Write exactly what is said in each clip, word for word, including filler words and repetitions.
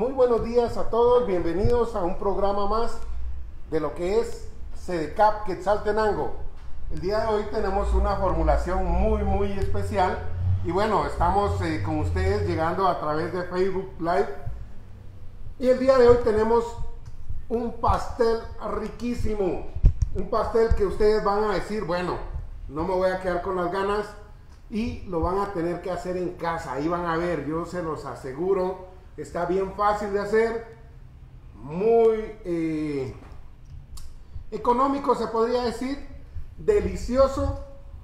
Muy buenos días a todos, bienvenidos a un programa más de lo que es Sedecap Quetzaltenango. El día de hoy tenemos una formulación muy muy especial y bueno, estamos eh, con ustedes llegando a través de Facebook Live. Y el día de hoy tenemos un pastel riquísimo, un pastel que ustedes van a decir, bueno, no me voy a quedar con las ganas, y lo van a tener que hacer en casa. Ahí van a ver, yo se los aseguro, está bien fácil de hacer, muy eh, económico se podría decir, delicioso,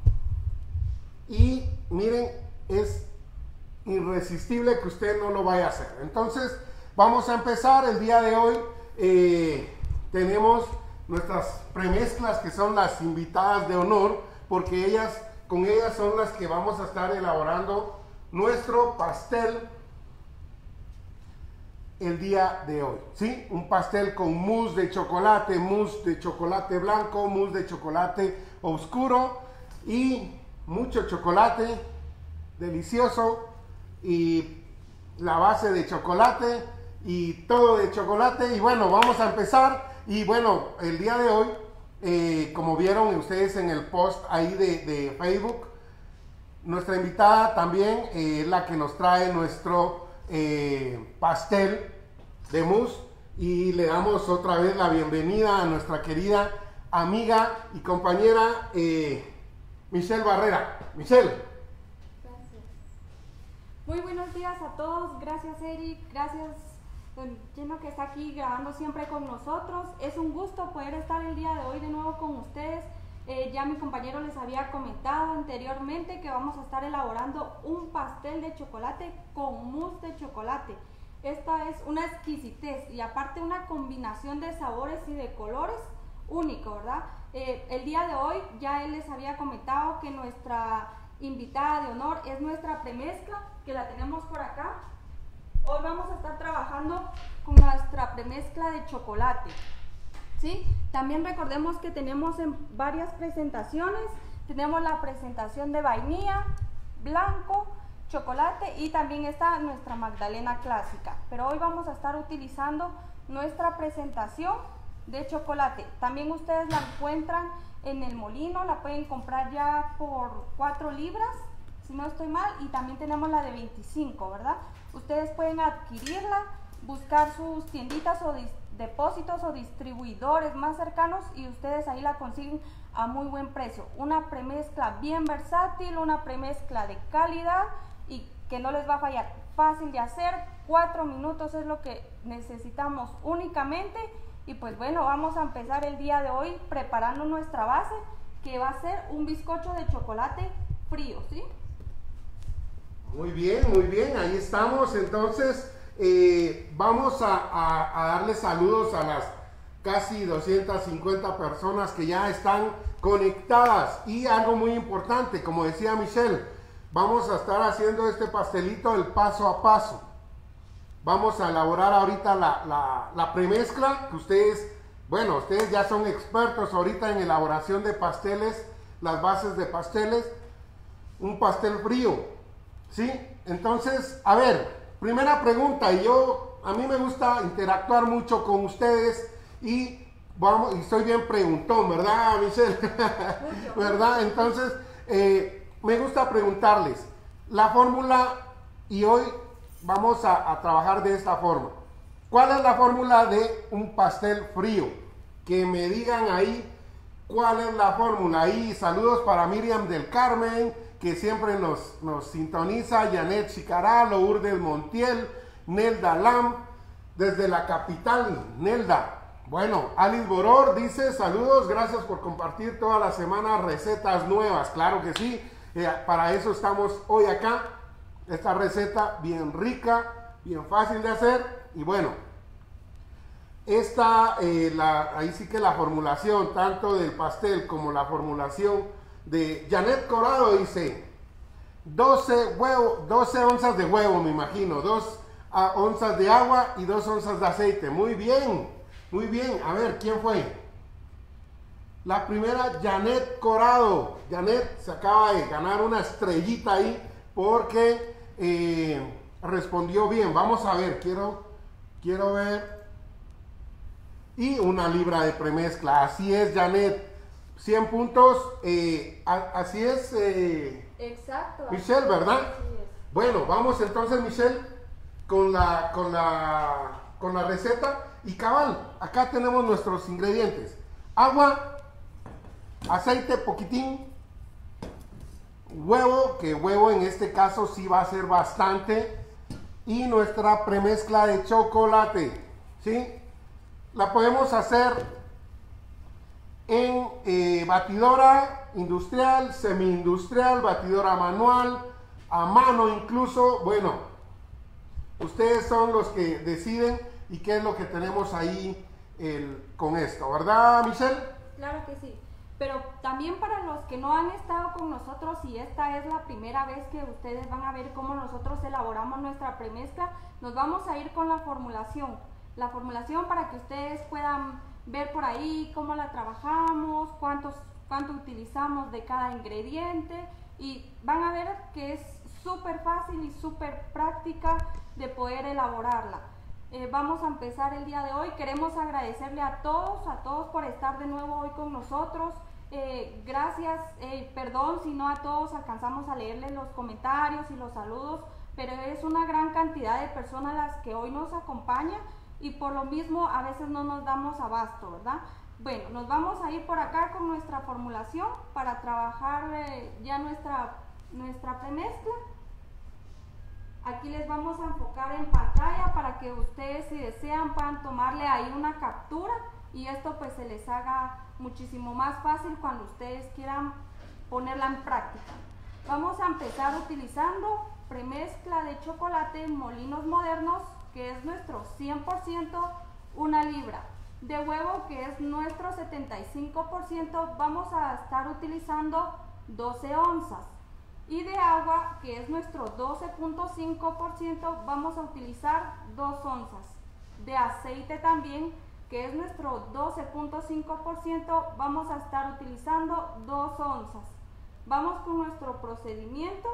y miren, es irresistible que usted no lo vaya a hacer. Entonces vamos a empezar el día de hoy. Eh, tenemos nuestras premezclas, que son las invitadas de honor, porque ellas con ellas son las que vamos a estar elaborando nuestro pastel el día de hoy, ¿sí? Un pastel con mousse de chocolate, mousse de chocolate blanco, mousse de chocolate oscuro y mucho chocolate delicioso, y la base de chocolate y todo de chocolate. Y bueno, vamos a empezar. Y bueno, el día de hoy, Eh, como vieron ustedes en el post ahí de, de Facebook, nuestra invitada también eh, es la que nos trae nuestro eh, pastel de mousse, y le damos otra vez la bienvenida a nuestra querida amiga y compañera eh, Michelle Barrera. Michelle. Gracias. Muy buenos días a todos. Gracias, Eric. Gracias, Lleno, que está aquí grabando siempre con nosotros. Es un gusto poder estar el día de hoy de nuevo con ustedes. Eh, ya mi compañero les había comentado anteriormente que vamos a estar elaborando un pastel de chocolate con mousse de chocolate. Esta es una exquisitez y aparte una combinación de sabores y de colores único, ¿verdad? Eh, el día de hoy ya él les había comentado que nuestra invitada de honor es nuestra premezcla, que la tenemos por acá. Hoy vamos a estar trabajando con nuestra premezcla de chocolate, ¿sí? También recordemos que tenemos en varias presentaciones. Tenemos la presentación de vainilla, blanco, chocolate, y también está nuestra magdalena clásica. Pero hoy vamos a estar utilizando nuestra presentación de chocolate. También ustedes la encuentran en el molino, la pueden comprar ya por cuatro libras, si no estoy mal, y también tenemos la de veinticinco, ¿verdad? Ustedes pueden adquirirla, buscar sus tienditas o depósitos o distribuidores más cercanos y ustedes ahí la consiguen a muy buen precio. Una premezcla bien versátil, una premezcla de calidad y que no les va a fallar. Fácil de hacer, cuatro minutos es lo que necesitamos únicamente. Y pues bueno, vamos a empezar el día de hoy preparando nuestra base, que va a ser un bizcocho de chocolate frío, ¿sí? Muy bien, muy bien, ahí estamos. Entonces eh, vamos a, a, a darle saludos a las casi doscientas cincuenta personas que ya están conectadas. Y algo muy importante, como decía Michelle, vamos a estar haciendo este pastelito el paso a paso. Vamos a elaborar ahorita la, la, la premezcla, que ustedes, bueno, ustedes ya son expertos ahorita en elaboración de pasteles, las bases de pasteles, un pastel frío, ¿sí? Entonces, a ver, primera pregunta, y yo, a mí me gusta interactuar mucho con ustedes, y vamos, y soy bien preguntón, ¿verdad, Michelle? Mucho. ¿Verdad? Entonces, eh, me gusta preguntarles la fórmula, y hoy vamos a, a trabajar de esta forma. ¿Cuál es la fórmula de un pastel frío? Que me digan ahí cuál es la fórmula. Ahí saludos para Miriam del Carmen, que siempre nos, nos sintoniza, Janet Chicaral, Lourdes Montiel, Nelda Lam, desde la capital, Nelda. Bueno, Alice Boror dice, saludos, gracias por compartir toda la semana recetas nuevas. Claro que sí, eh, para eso estamos hoy acá. Esta receta bien rica, bien fácil de hacer. Y bueno, esta, eh, la, ahí sí que la formulación tanto del pastel como la formulación de Janet Corado dice doce, huevo, doce onzas de huevo, me imagino, dos uh, onzas de agua y dos onzas de aceite. Muy bien, muy bien. A ver, ¿quién fue? La primera, Janet Corado. Janet se acaba de ganar una estrellita ahí porque eh, respondió bien. Vamos a ver, quiero quiero ver. Y una libra de premezcla. Así es, Janet. cien puntos. Eh, a, así es, eh, exacto. Michelle, ¿verdad? Así es. Bueno, vamos entonces, Michelle, con la, con la, con la receta. Y cabal, acá tenemos nuestros ingredientes. Agua, aceite poquitín, huevo, que huevo en este caso sí va a ser bastante, y nuestra premezcla de chocolate, ¿sí? La podemos hacer en eh, batidora industrial, semi-industrial, batidora manual, a mano incluso. Bueno, ustedes son los que deciden y qué es lo que tenemos ahí el, con esto, ¿verdad, Michelle? Claro que sí. Pero también para los que no han estado con nosotros y esta es la primera vez que ustedes van a ver cómo nosotros elaboramos nuestra premezcla, nos vamos a ir con la formulación. La formulación para que ustedes puedan ver por ahí cómo la trabajamos, cuántos, cuánto utilizamos de cada ingrediente, y van a ver que es súper fácil y súper práctica de poder elaborarla. Eh, vamos a empezar el día de hoy. Queremos agradecerle a todos, a todos por estar de nuevo hoy con nosotros. Eh, gracias, eh, perdón si no a todos alcanzamos a leerles los comentarios y los saludos, pero es una gran cantidad de personas las que hoy nos acompañan y por lo mismo a veces no nos damos abasto, ¿verdad? Bueno, nos vamos a ir por acá con nuestra formulación para trabajar eh, ya nuestra, nuestra premezcla. Aquí les vamos a enfocar en pantalla para que ustedes, si desean, puedan tomarle ahí una captura y esto pues se les haga muchísimo más fácil cuando ustedes quieran ponerla en práctica. Vamos a empezar utilizando premezcla de chocolate en molinos modernos, que es nuestro cien por ciento, una libra. De huevo, que es nuestro setenta y cinco por ciento, vamos a estar utilizando doce onzas. Y de agua, que es nuestro doce punto cinco por ciento, vamos a utilizar dos onzas. De aceite también, que es nuestro doce punto cinco por ciento, vamos a estar utilizando dos onzas. Vamos con nuestro procedimiento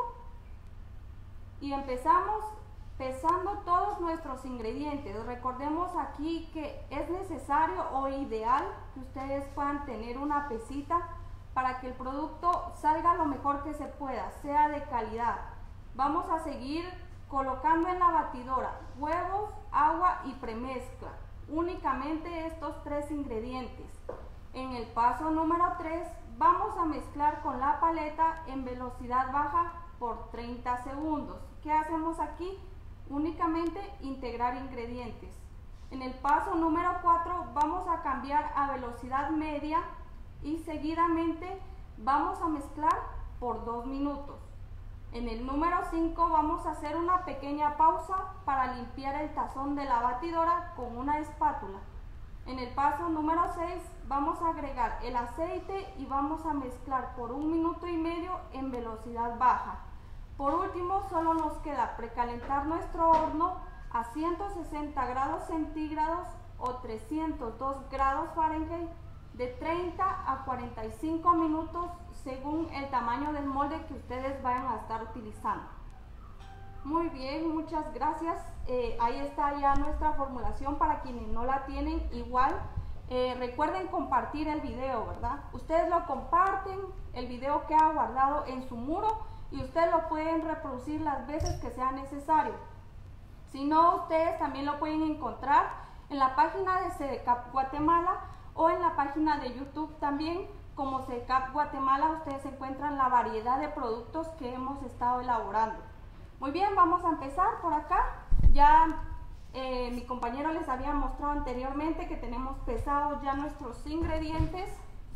y empezamos pesando todos nuestros ingredientes. Recordemos aquí que es necesario o ideal que ustedes puedan tener una pesita para que el producto salga lo mejor que se pueda, sea de calidad. Vamos a seguir colocando en la batidora huevos, agua y premezcla, únicamente estos tres ingredientes. En el paso número tres vamos a mezclar con la paleta en velocidad baja por treinta segundos. ¿Qué hacemos aquí? Únicamente integrar ingredientes. En el paso número cuatro vamos a cambiar a velocidad media y seguidamente vamos a mezclar por dos minutos. En el número cinco vamos a hacer una pequeña pausa para limpiar el tazón de la batidora con una espátula. En el paso número seis vamos a agregar el aceite y vamos a mezclar por un minuto y medio en velocidad baja. Por último, solo nos queda precalentar nuestro horno a ciento sesenta grados centígrados o trescientos dos grados Fahrenheit de treinta a cuarenta y cinco minutos según el tamaño del molde que ustedes vayan a estar utilizando. Muy bien, muchas gracias. Eh, ahí está ya nuestra formulación para quienes no la tienen. Igual, eh, recuerden compartir el video, ¿verdad? Ustedes lo comparten, el video queda guardado en su muro y ustedes lo pueden reproducir las veces que sea necesario. Si no, ustedes también lo pueden encontrar en la página de SEDECAP Guatemala o en la página de YouTube también como SEDECAP Guatemala. Ustedes encuentran la variedad de productos que hemos estado elaborando. Muy bien, vamos a empezar por acá. Ya eh, mi compañero les había mostrado anteriormente que tenemos pesados ya nuestros ingredientes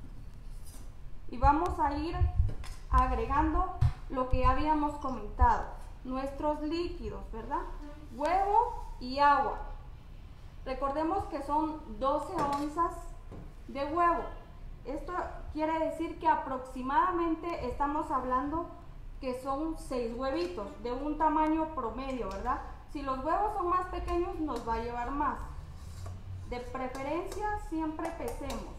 y vamos a ir agregando lo que habíamos comentado, nuestros líquidos, ¿verdad? Huevo y agua. Recordemos que son doce onzas de huevo. Esto quiere decir que aproximadamente estamos hablando que son seis huevitos de un tamaño promedio, ¿verdad? Si los huevos son más pequeños nos va a llevar más. De preferencia siempre pesemos.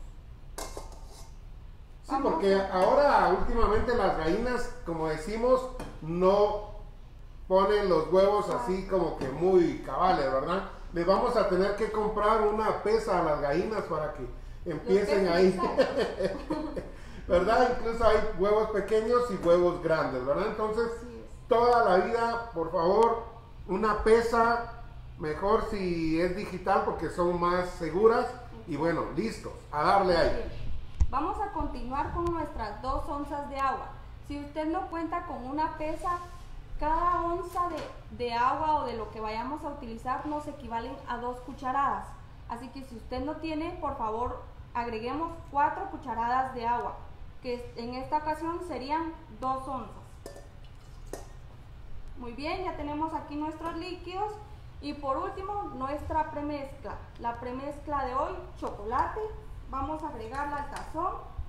Sí, porque ahora últimamente las gallinas, como decimos, no ponen los huevos así como que muy cabales, ¿verdad? les vamos a tener que comprar una pesa a las gallinas para que empiecen ahí. ¿Verdad? Incluso hay huevos pequeños y huevos grandes, ¿verdad? Entonces, toda la vida, por favor, una pesa, mejor si es digital porque son más seguras. Y bueno, listos, a darle ahí. Vamos a continuar con nuestras dos onzas de agua. Si usted no cuenta con una pesa, cada onza de, de agua o de lo que vayamos a utilizar nos equivalen a dos cucharadas. Así que si usted no tiene, por favor, agreguemos cuatro cucharadas de agua, que en esta ocasión serían dos onzas. Muy bien, ya tenemos aquí nuestros líquidos. Y por último, nuestra premezcla. La premezcla de hoy, chocolate. Vamos a agregarla al tazón.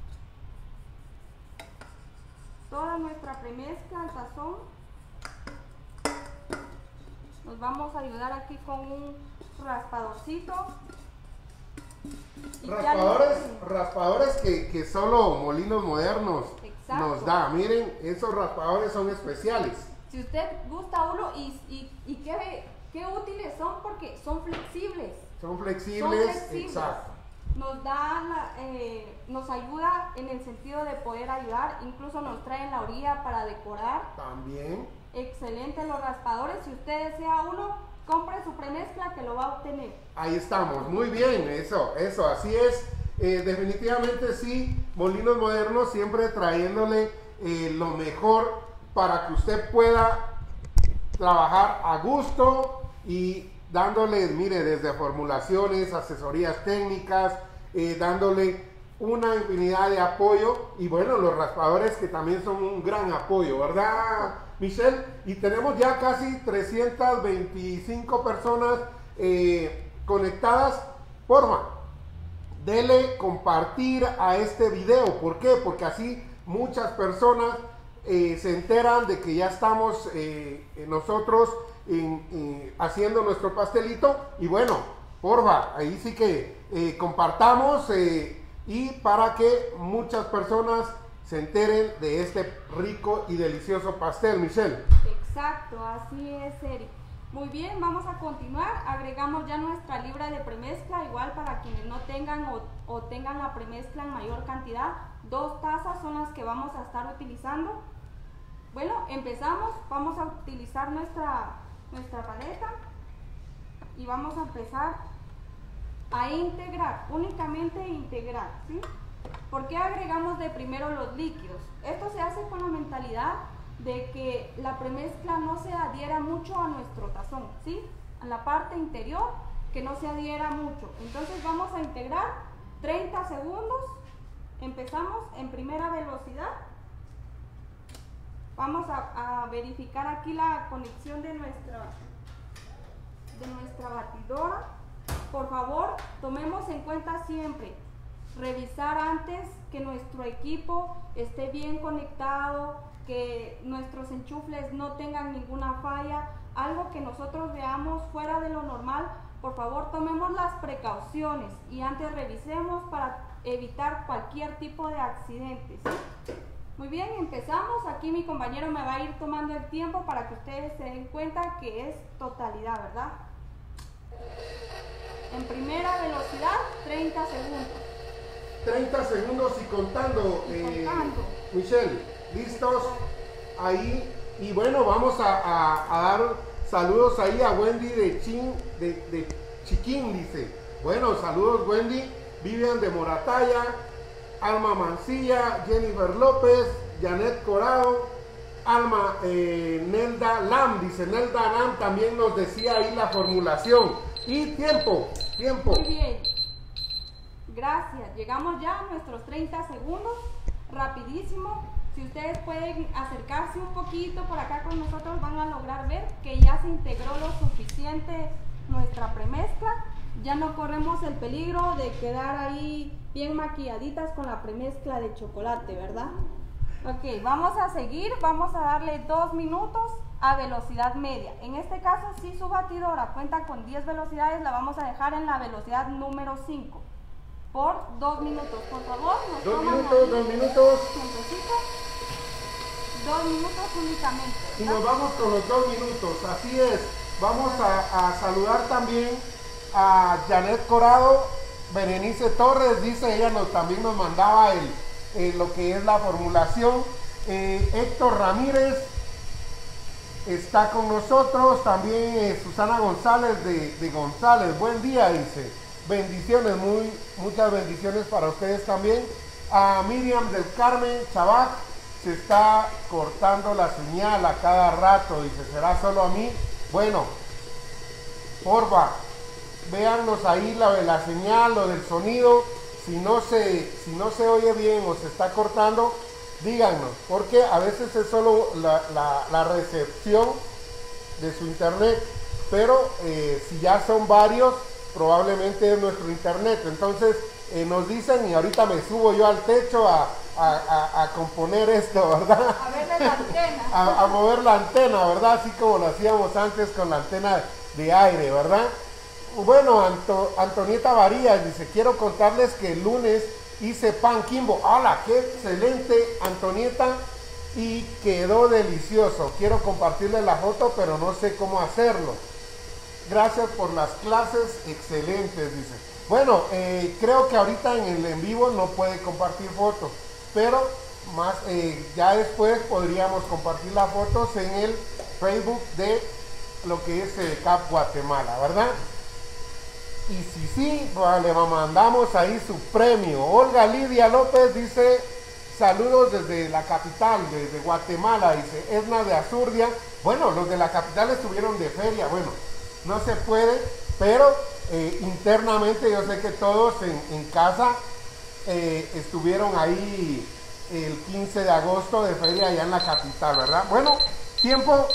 Toda nuestra premezcla al tazón. Nos vamos a ayudar aquí con un raspadorcito. Raspadores, raspadores que, que solo Molinos Modernos Exacto. nos da. Miren, esos raspadores son especiales. Si usted gusta uno y, y, y qué, qué útiles son porque son flexibles. Son flexibles, son flexibles. Exacto. Nos da, la, eh, nos ayuda en el sentido de poder ayudar, incluso nos traen la orilla para decorar. También. Excelente los raspadores, si usted desea uno, compre su premezcla que lo va a obtener. Ahí estamos, muy bien, eso, eso, así es. Eh, definitivamente sí, Molinos Modernos siempre trayéndole eh, lo mejor para que usted pueda trabajar a gusto y dándole, mire, desde formulaciones, asesorías técnicas, eh, dándole una infinidad de apoyo y bueno, los raspadores que también son un gran apoyo, ¿verdad, Michelle? Y tenemos ya casi trescientas veinticinco personas eh, conectadas. Porfa, dele compartir a este video. ¿Por qué? Porque así muchas personas eh, se enteran de que ya estamos eh, nosotros en, en, haciendo nuestro pastelito. Y bueno, porfa, ahí sí que eh, compartamos eh, y para que muchas personas se enteren de este rico y delicioso pastel, Michelle. Exacto, así es, Eric. Muy bien, vamos a continuar. Agregamos ya nuestra libra de premezcla, igual para quienes no tengan o, o tengan la premezcla en mayor cantidad. Dos tazas son las que vamos a estar utilizando. Bueno, empezamos. Vamos a utilizar nuestra, nuestra paleta y vamos a empezar a integrar, únicamente integrar, ¿sí? ¿Por qué agregamos de primero los líquidos? Esto se hace con la mentalidad de que la premezcla no se adhiera mucho a nuestro tazón, ¿sí? A la parte interior, que no se adhiera mucho. Entonces vamos a integrar treinta segundos. Empezamos en primera velocidad. Vamos a, a verificar aquí la conexión de nuestra, de nuestra batidora. Por favor, tomemos en cuenta siempre revisar antes que nuestro equipo esté bien conectado, que nuestros enchufles no tengan ninguna falla, algo que nosotros veamos fuera de lo normal. Por favor, tomemos las precauciones y antes revisemos para evitar cualquier tipo de accidentes, ¿sí? Muy bien, empezamos. Aquí mi compañero me va a ir tomando el tiempo para que ustedes se den cuenta que es totalidad, ¿verdad? En primera velocidad, treinta segundos. treinta segundos y contando, y eh, contando. Michelle, listos ahí. Y bueno, vamos a, a, a dar saludos ahí a Wendy de, Chin, de, de Chiquín, dice. Bueno, saludos Wendy, Vivian de Moratalla, Alma Mancilla, Jennifer López, Janet Corado, Alma eh, Nelda Lam, dice Nelda Lam, también nos decía ahí la formulación. Y tiempo, tiempo. Muy bien. Gracias. Llegamos ya a nuestros treinta segundos. Rapidísimo. Si ustedes pueden acercarse un poquito por acá con nosotros, van a lograr ver que ya se integró lo suficiente nuestra premezcla. Ya no corremos el peligro de quedar ahí bien maquilladitas con la premezcla de chocolate, ¿verdad? Ok, vamos a seguir. Vamos a darle dos minutos a velocidad media. En este caso, si su batidora cuenta con diez velocidades, la vamos a dejar en la velocidad número cinco. Por dos minutos, por favor. Nos dos toman minutos, ahí dos minutos. tiempecito. Dos minutos únicamente, Y ¿verdad? nos vamos con los dos minutos, así es. Vamos a, a saludar también a Janet Corado, Berenice Torres, dice, ella nos, también nos mandaba el, el, lo que es la formulación. eh, Héctor Ramírez está con nosotros, también eh, Susana González de, de González, buen día, dice, bendiciones, muy, muchas bendiciones para ustedes también. A Miriam del Carmen Chabac, se está cortando la señal a cada rato, dice, ¿será solo a mí? Bueno, porfa, véannos ahí la de la señal, lo del sonido, si no se, si no se oye bien o se está cortando, díganos, porque a veces es solo la, la, la recepción de su internet, pero eh, si ya son varios, probablemente es nuestro internet. Entonces eh, nos dicen, y ahorita me subo yo al techo a, a, a, a componer esto, ¿verdad? A verle la antena. a, a mover la antena, ¿verdad? Así como lo hacíamos antes con la antena de aire, ¿verdad? Bueno, Anto, Antonieta Varías dice, quiero contarles que el lunes hice pan Kimbo. ¡Hala! ¡Qué excelente, Antonieta! Y quedó delicioso. Quiero compartirles la foto, pero no sé cómo hacerlo. Gracias por las clases, excelentes, dice. Bueno, eh, creo que ahorita en el en vivo no puede compartir fotos, pero más eh, ya después podríamos compartir las fotos en el Facebook de lo que es SEDECAP Guatemala, ¿verdad? Y si sí, pues, le mandamos ahí su premio. Olga Lidia López dice, saludos desde la capital, desde Guatemala, dice, Esna de Azurdia. Bueno, los de la capital estuvieron de feria, bueno, no se puede, pero eh, internamente yo sé que todos en, en casa eh, estuvieron ahí el quince de agosto de feria allá en la capital, ¿verdad? Bueno, tiempo.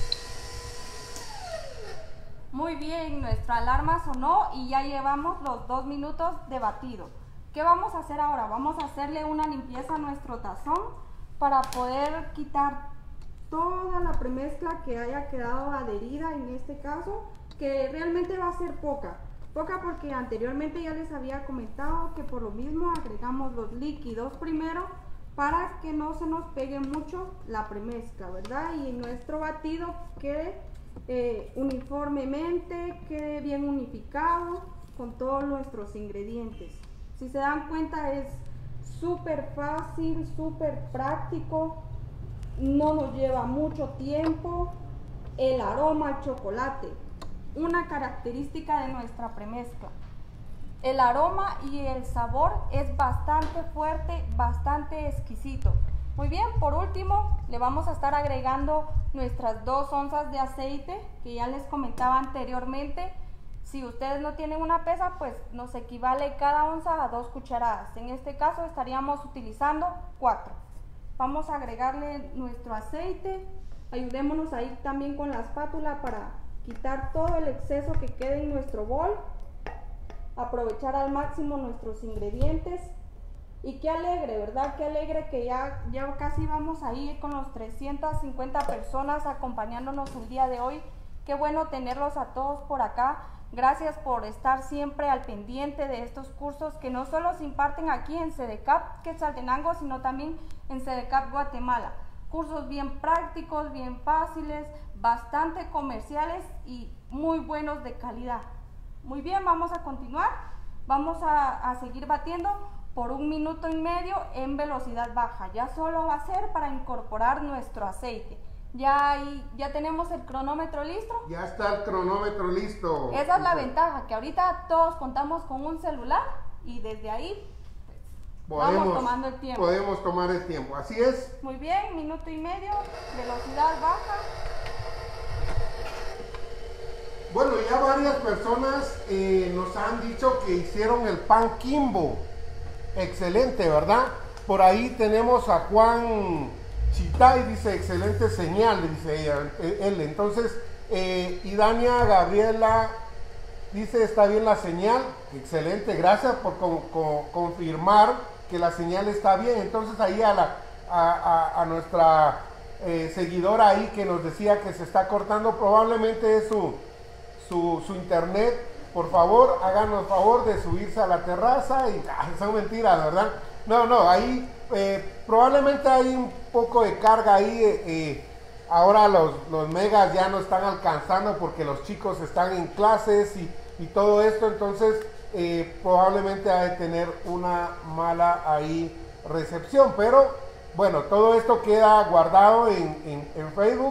Muy bien, nuestra alarma sonó y ya llevamos los dos minutos de batido. ¿Qué vamos a hacer ahora? Vamos a hacerle una limpieza a nuestro tazón para poder quitar toda la premezcla que haya quedado adherida en este caso, que realmente va a ser poca. Poca porque anteriormente ya les había comentado que por lo mismo agregamos los líquidos primero para que no se nos pegue mucho la premezcla, ¿verdad? Y nuestro batido quede Eh, uniformemente, quede bien unificado con todos nuestros ingredientes. Si se dan cuenta es súper fácil, súper práctico, no nos lleva mucho tiempo. El aroma al chocolate, una característica de nuestra premezcla. El aroma y el sabor es bastante fuerte, bastante exquisito. Muy bien, por último le vamos a estar agregando nuestras dos onzas de aceite que ya les comentaba anteriormente. Si ustedes no tienen una pesa, pues nos equivale cada onza a dos cucharadas. En este caso estaríamos utilizando cuatro. Vamos a agregarle nuestro aceite. Ayudémonos ahí también con la espátula para quitar todo el exceso que quede en nuestro bol. Aprovechar al máximo nuestros ingredientes. Y qué alegre, ¿verdad? Qué alegre que ya, ya casi vamos a ir con los trescientas cincuenta personas acompañándonos el día de hoy. Qué bueno tenerlos a todos por acá. Gracias por estar siempre al pendiente de estos cursos que no solo se imparten aquí en SEDECAP Quetzaltenango, sino también en SEDECAP Guatemala. Cursos bien prácticos, bien fáciles, bastante comerciales y muy buenos de calidad. Muy bien, vamos a continuar. Vamos a, a seguir batiendo por un minuto y medio en velocidad baja. Ya solo va a ser para incorporar nuestro aceite. Ya, ahí, ya tenemos el cronómetro listo. Ya está el cronómetro listo. Esa es la ventaja, que ahorita todos contamos con un celular y desde ahí pues, podemos, vamos tomando el tiempo. Podemos tomar el tiempo, así es. Muy bien, minuto y medio, velocidad baja. Bueno, ya varias personas eh, nos han dicho que hicieron el pan Kimbo. Excelente, ¿verdad? Por ahí tenemos a Juan Chitay, dice, excelente señal, dice ella, él. Entonces, eh, y Dania Gabriela dice, está bien la señal. Excelente, gracias por con, con, confirmar que la señal está bien. Entonces ahí a, la, a, a, a nuestra eh, seguidora ahí que nos decía que se está cortando, probablemente es su, su, su internet. Por favor, háganos favor de subirse a la terraza y ah, son mentiras, ¿verdad? No, no, ahí eh, probablemente hay un poco de carga ahí. Eh, eh, ahora los, los megas ya no están alcanzando porque los chicos están en clases y y todo esto, entonces eh, probablemente ha de tener una mala ahí recepción, pero bueno, todo esto queda guardado en, en, en Facebook.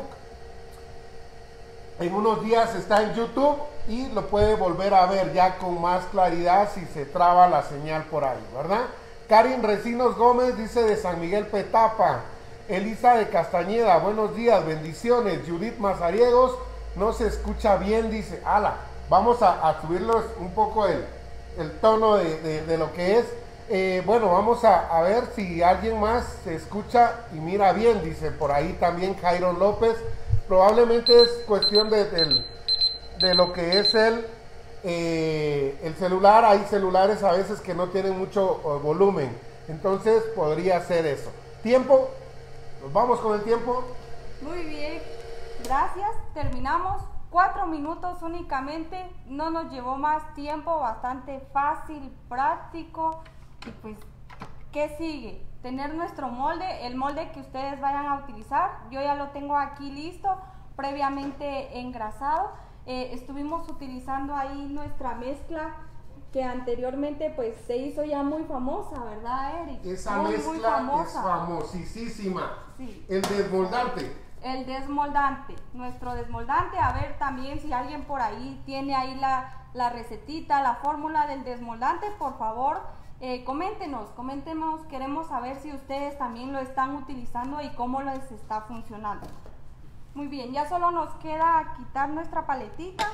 En unos días está en YouTube y lo puede volver a ver ya con más claridad si se traba la señal por ahí, ¿verdad? Karin Recinos Gómez dice de San Miguel Petapa. Elisa de Castañeda, buenos días, bendiciones. Judith Mazariegos, no se escucha bien, dice, ala, vamos a, a subirlos un poco el, el tono de, de, de lo que es. Eh, bueno, vamos a, a ver si alguien más se escucha y mira bien, dice por ahí también Jairo López. Probablemente es cuestión de, de, de lo que es el, eh, el celular. Hay celulares a veces que no tienen mucho uh, volumen, entonces podría ser eso. Tiempo. Nos vamos con el tiempo. Muy bien, gracias. Terminamos. Cuatro minutos únicamente. No nos llevó más tiempo. Bastante fácil, práctico. Y pues, ¿qué sigue? Tener nuestro molde, el molde que ustedes vayan a utilizar. Yo ya lo tengo aquí listo, previamente engrasado. Eh, estuvimos utilizando ahí nuestra mezcla que anteriormente pues se hizo ya muy famosa, ¿verdad, Eric? Esa muy, mezcla muy famosa. es famosísima. Sí. El desmoldante. El desmoldante, nuestro desmoldante. A ver también si alguien por ahí tiene ahí la, la recetita, la fórmula del desmoldante, por favor, eh, coméntenos, coméntenos, queremos saber si ustedes también lo están utilizando y cómo les está funcionando. Muy bien, ya solo nos queda quitar nuestra paletita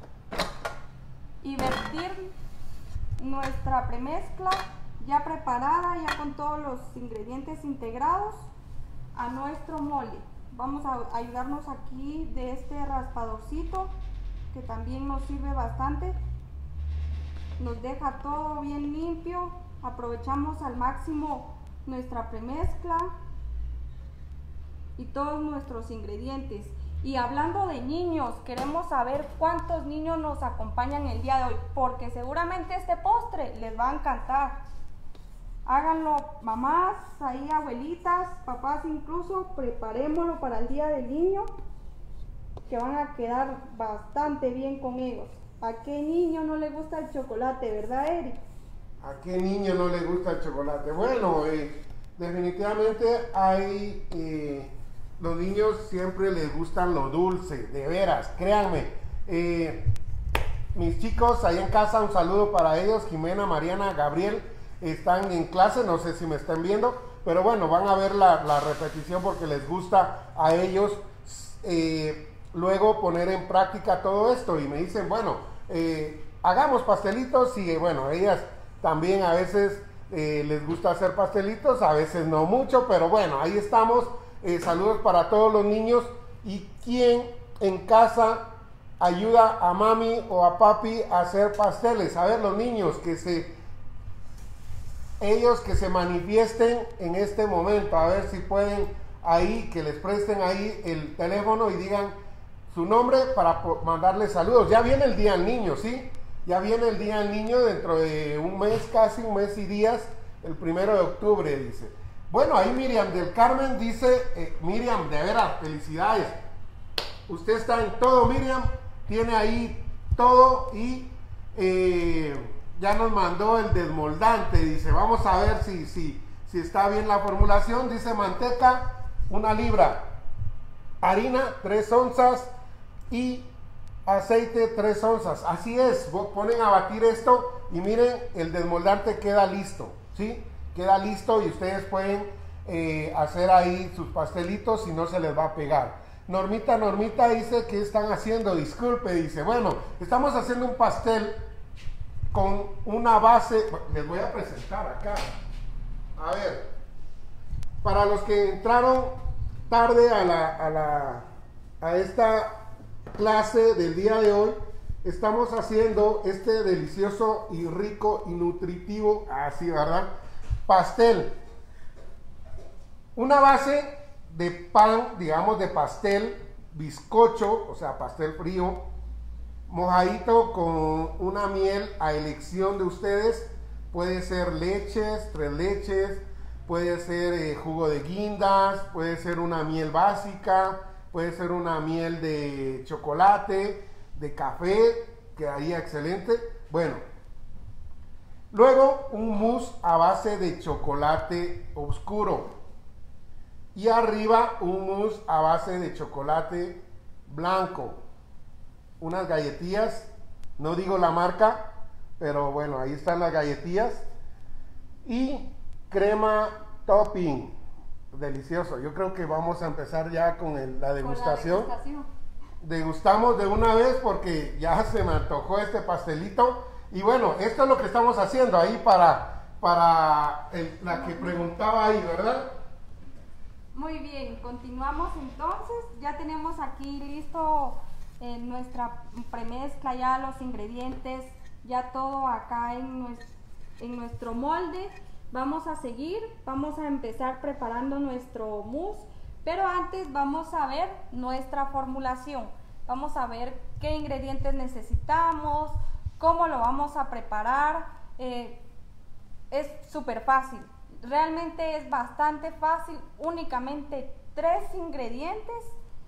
y vertir nuestra premezcla ya preparada, ya con todos los ingredientes integrados a nuestro molde. Vamos a ayudarnos aquí de este raspadorcito que también nos sirve bastante, nos deja todo bien limpio. Aprovechamos al máximo nuestra premezcla y todos nuestros ingredientes. Y hablando de niños, queremos saber cuántos niños nos acompañan el día de hoy, porque seguramente este postre les va a encantar. Háganlo mamás, ahí abuelitas, papás incluso, preparémoslo para el día del niño, que van a quedar bastante bien con ellos. ¿A qué niño no le gusta el chocolate, verdad, Eric? ¿A qué niño no le gusta el chocolate? Bueno, eh, definitivamente hay... Eh, los niños siempre les gustan lo dulce, de veras, créanme. Eh, mis chicos ahí en casa, un saludo para ellos. Jimena, Mariana, Gabriel, están en clase, no sé si me están viendo, pero bueno, van a ver la, la repetición porque les gusta a ellos eh, luego poner en práctica todo esto. Y me dicen, bueno, eh, hagamos pastelitos. Y bueno, ellas también a veces eh, les gusta hacer pastelitos, a veces no mucho, pero bueno, ahí estamos. Eh, saludos para todos los niños. ¿Y quién en casa ayuda a mami o a papi a hacer pasteles? A ver, los niños que se ellos que se manifiesten en este momento, a ver si pueden ahí, que les presten ahí el teléfono y digan su nombre para mandarles saludos. Ya viene el día del niño, ¿sí? Ya viene el día del niño dentro de un mes, casi un mes y días, el primero de octubre, dice. Bueno, ahí Miriam del Carmen dice, eh, Miriam, de veras, felicidades. Usted está en todo, Miriam, tiene ahí todo y eh, ya nos mandó el desmoldante, dice, vamos a ver si, si, si está bien la formulación. Dice manteca, una libra, harina, tres onzas y aceite, tres onzas. Así es, ponen a batir esto y miren, el desmoldante queda listo, ¿sí? Queda listo y ustedes pueden eh, hacer ahí sus pastelitos y no se les va a pegar. Normita, Normita dice, ¿qué están haciendo? Disculpe, dice, bueno, estamos haciendo un pastel con una base, les voy a presentar acá. A ver, para los que entraron tarde a, la, a, la, a esta clase del día de hoy, estamos haciendo este delicioso y rico y nutritivo, así, ¿verdad? Pastel, una base de pan, digamos de pastel, bizcocho, o sea, pastel frío, mojadito con una miel a elección de ustedes. Puede ser leches, tres leches, puede ser eh, jugo de guindas, puede ser una miel básica, puede ser una miel de chocolate, de café, quedaría excelente. Bueno, luego un mousse a base de chocolate oscuro y arriba un mousse a base de chocolate blanco, unas galletillas, no digo la marca, pero bueno, ahí están las galletillas y crema topping, delicioso. Yo creo que vamos a empezar ya con el, la degustación. Con la degustación. Degustamos de una vez porque ya se me antojó este pastelito. Y bueno, esto es lo que estamos haciendo ahí para, para el, la que preguntaba ahí, ¿verdad? Muy bien, continuamos entonces. Ya tenemos aquí listo eh, nuestra premezcla, ya los ingredientes, ya todo acá en nuestro, en nuestro molde. Vamos a seguir, vamos a empezar preparando nuestro mousse, pero antes vamos a ver nuestra formulación. Vamos a ver qué ingredientes necesitamos, cómo lo vamos a preparar. Eh, es súper fácil, realmente es bastante fácil, únicamente tres ingredientes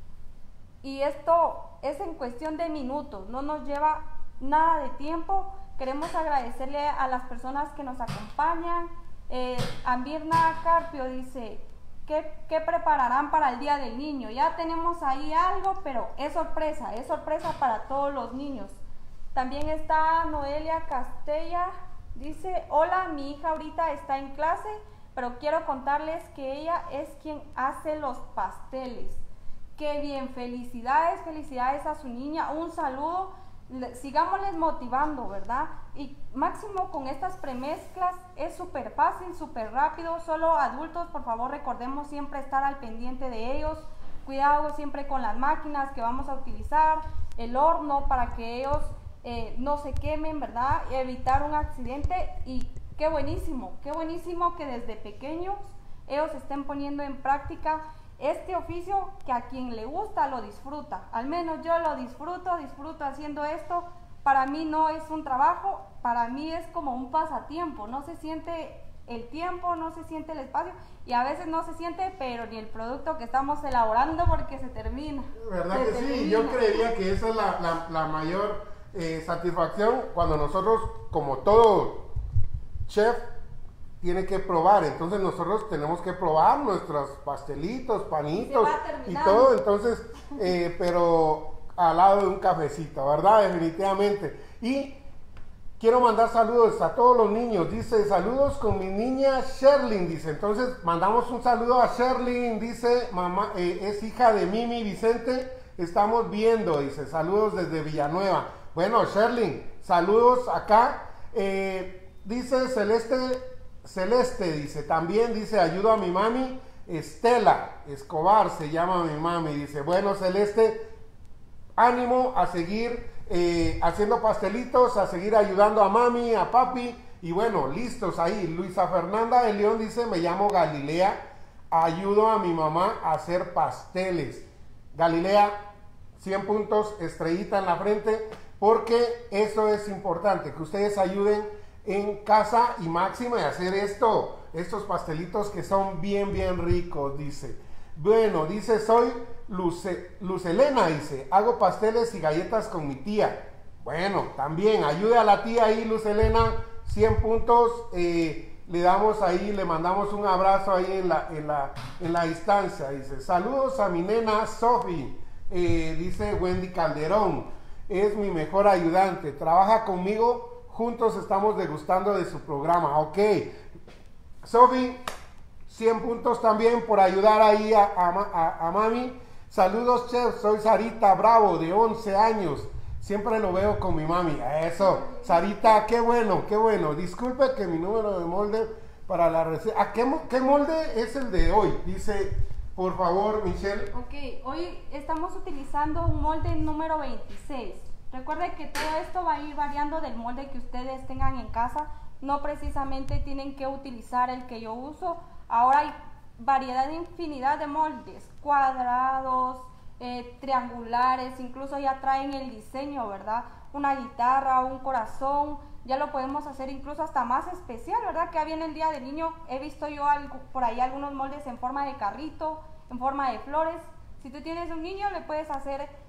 y esto es en cuestión de minutos, no nos lleva nada de tiempo. Queremos agradecerle a las personas que nos acompañan. eh, Ambirna Carpio dice: ¿Qué, ¿Qué prepararán para el Día del Niño? Ya tenemos ahí algo, pero es sorpresa, es sorpresa para todos los niños. También está Noelia Castella, dice: hola, mi hija ahorita está en clase, pero quiero contarles que ella es quien hace los pasteles. Qué bien, felicidades, felicidades a su niña, un saludo. Sigámosles motivando, ¿verdad? Y máximo con estas premezclas es súper fácil, súper rápido. Solo adultos, por favor, recordemos siempre estar al pendiente de ellos. Cuidado siempre con las máquinas que vamos a utilizar, el horno para que ellos eh, no se quemen, ¿verdad? Evitar un accidente. Y qué buenísimo, qué buenísimo que desde pequeños ellos estén poniendo en práctica este oficio, que a quien le gusta lo disfruta. Al menos yo lo disfruto, disfruto haciendo esto. Para mí no es un trabajo, para mí es como un pasatiempo. No se siente el tiempo, no se siente el espacio y a veces no se siente, pero ni el producto que estamos elaborando porque se termina. ¿Verdad se que termina. sí? Yo creería que esa es la, la, la mayor eh, satisfacción cuando nosotros, como todo chef, tiene que probar. Entonces nosotros tenemos que probar nuestros pastelitos, panitos y todo. Entonces, eh, pero al lado de un cafecito, ¿verdad? Definitivamente. Y quiero mandar saludos a todos los niños. Dice: saludos con mi niña Sherlyn, dice. Entonces mandamos un saludo a Sherlyn. Dice: mamá, eh, es hija de Mimi Vicente, estamos viendo, dice. Saludos desde Villanueva. Bueno, Sherlyn, saludos acá. Eh, dice Celeste Celeste, dice, también dice: ayudo a mi mami, Estela Escobar se llama mi mami, dice. Bueno, Celeste, ánimo a seguir eh, haciendo pastelitos, a seguir ayudando a mami, a papi, y bueno, listos ahí. Luisa Fernanda de León dice: me llamo Galilea, ayudo a mi mamá a hacer pasteles. Galilea, cien puntos, estrellita en la frente, porque eso es importante, que ustedes ayuden en casa y máxima de hacer esto, estos pastelitos que son bien, bien ricos, dice. Bueno, dice: soy Luce, Lucelena, dice, hago pasteles y galletas con mi tía. Bueno, también ayude a la tía ahí, Lucelena, cien puntos, eh, le damos ahí, le mandamos un abrazo ahí en la, en la, en la distancia, dice. Saludos a mi nena Sofi, eh, dice Wendy Calderón, es mi mejor ayudante, trabaja conmigo. Juntos estamos degustando de su programa. Ok, Sofi, cien puntos también por ayudar ahí a, a, a, a mami. Saludos, chef, soy Sarita Bravo, de once años. Siempre lo veo con mi mami. Eso, Sarita, qué bueno, qué bueno. Disculpe que mi número de molde para la receta. ¿A qué, qué molde es el de hoy? Dice, por favor, Michelle. Ok, hoy estamos utilizando un molde número veintiséis. Recuerden que todo esto va a ir variando del molde que ustedes tengan en casa. No precisamente tienen que utilizar el que yo uso. Ahora hay variedad de infinidad de moldes, cuadrados, eh, triangulares, incluso ya traen el diseño, ¿verdad? Una guitarra, un corazón, ya lo podemos hacer incluso hasta más especial, ¿verdad? Que viene el Día del Niño, he visto yo algo, por ahí algunos moldes en forma de carrito, en forma de flores. Si tú tienes un niño, le puedes hacer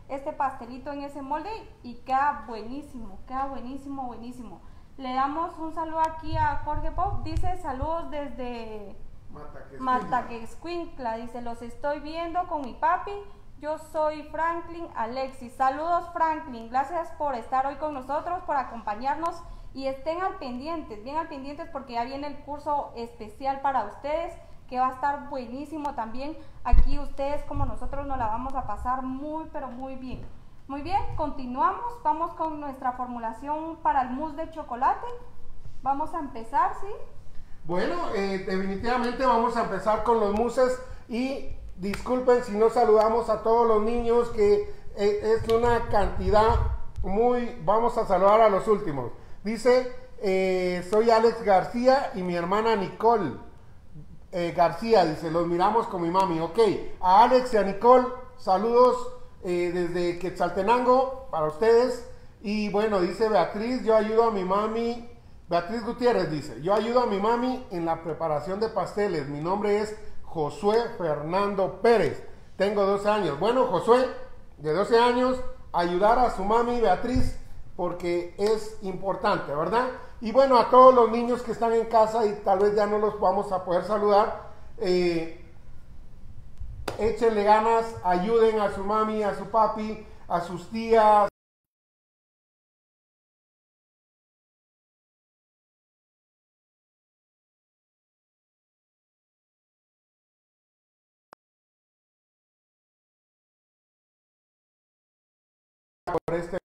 este pastelito en ese molde y queda buenísimo, queda buenísimo, buenísimo. Le damos un saludo aquí a Jorge Pop, dice saludos desde Mataquescuintla, dice los estoy viendo con mi papi, yo soy Franklin Alexis, saludos Franklin, gracias por estar hoy con nosotros, por acompañarnos y estén al pendientes, bien al pendientes porque ya viene el curso especial para ustedes que va a estar buenísimo también, aquí ustedes como nosotros nos la vamos a pasar muy pero muy bien. Muy bien, continuamos, vamos con nuestra formulación para el mousse de chocolate. Vamos a empezar, ¿sí? Bueno, eh, definitivamente vamos a empezar con los mousses y disculpen si no saludamos a todos los niños, que eh, es una cantidad muy... Vamos a saludar a los últimos. Dice, eh, soy Alex García y mi hermana Nicole eh, García, dice, los miramos con mi mami. Ok, a Alex y a Nicole, saludos. Eh, desde Quetzaltenango para ustedes. Y bueno, dice Beatriz, yo ayudo a mi mami, Beatriz Gutiérrez dice, yo ayudo a mi mami en la preparación de pasteles, mi nombre es Josué Fernando Pérez, tengo doce años. Bueno, Josué, de doce años, ayudar a su mami Beatriz, porque es importante, ¿verdad? Y bueno, a todos los niños que están en casa y tal vez ya no los vamos a poder saludar, eh, échenle ganas, ayuden a su mami, a su papi, a sus tías. Por este,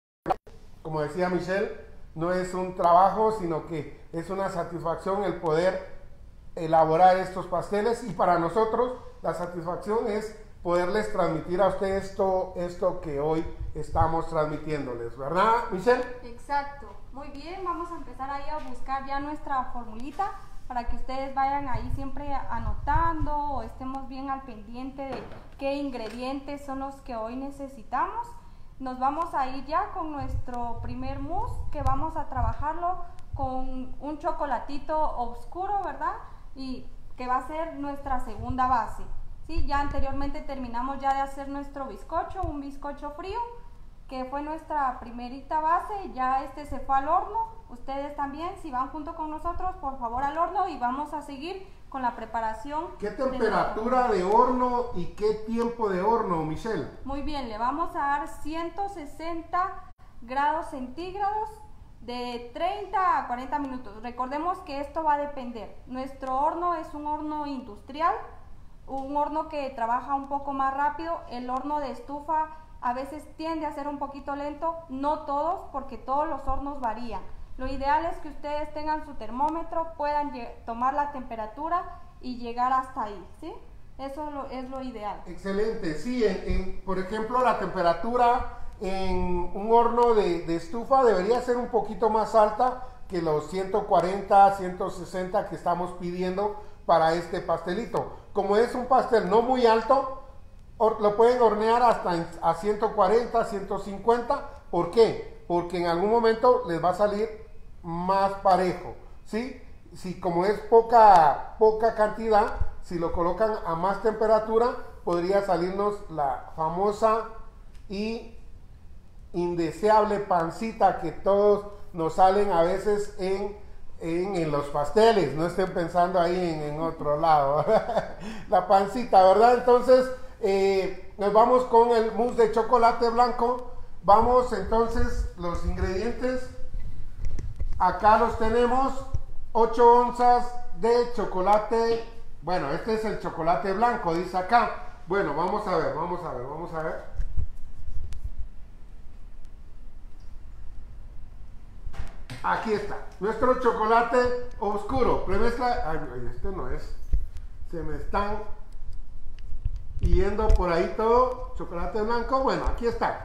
como decía Michelle, no es un trabajo, sino que es una satisfacción el poder elaborar estos pasteles, y para nosotros la satisfacción es poderles transmitir a ustedes todo esto que hoy estamos transmitiéndoles, ¿verdad, Michelle? Exacto, muy bien, vamos a empezar ahí a buscar ya nuestra formulita para que ustedes vayan ahí siempre anotando o estemos bien al pendiente de qué ingredientes son los que hoy necesitamos. Nos vamos a ir ya con nuestro primer mousse, que vamos a trabajarlo con un chocolatito oscuro, ¿verdad? Y que va a ser nuestra segunda base, ¿sí? Ya anteriormente terminamos ya de hacer nuestro bizcocho, un bizcocho frío, que fue nuestra primerita base, ya este se fue al horno. Ustedes también, si van junto con nosotros, por favor al horno, y vamos a seguir con la preparación. ¿Qué temperatura de, de horno y qué tiempo de horno, Michelle? Muy bien, le vamos a dar ciento sesenta grados centígrados de treinta a cuarenta minutos. Recordemos que esto va a depender. Nuestro horno es un horno industrial, un horno que trabaja un poco más rápido. El horno de estufa a veces tiende a ser un poquito lento, no todos, porque todos los hornos varían. Lo ideal es que ustedes tengan su termómetro, puedan tomar la temperatura y llegar hasta ahí, ¿sí? Eso es lo, es lo ideal. Excelente, sí, en, en, por ejemplo, la temperatura en un horno de, de estufa debería ser un poquito más alta que los ciento cuarenta, ciento sesenta que estamos pidiendo para este pastelito. Como es un pastel no muy alto, or, lo pueden hornear hasta en, a ciento cuarenta, ciento cincuenta. ¿Por qué? Porque en algún momento les va a salir más parejo, ¿sí? Si como es poca, poca cantidad, si lo colocan a más temperatura, podría salirnos la famosa y indeseable pancita que todos nos salen a veces en, en, en los pasteles. No estén pensando ahí en, en otro lado. La pancita, ¿verdad? Entonces, eh, nos vamos con el mousse de chocolate blanco. Vamos entonces, los ingredientes. Acá los tenemos, ocho onzas de chocolate. Bueno, este es el chocolate blanco, dice acá. Bueno, vamos a ver, vamos a ver, vamos a ver. Aquí está, nuestro chocolate oscuro. Premezcla. Ay, este no es. Se me están yendo por ahí todo. Chocolate blanco. Bueno, aquí está.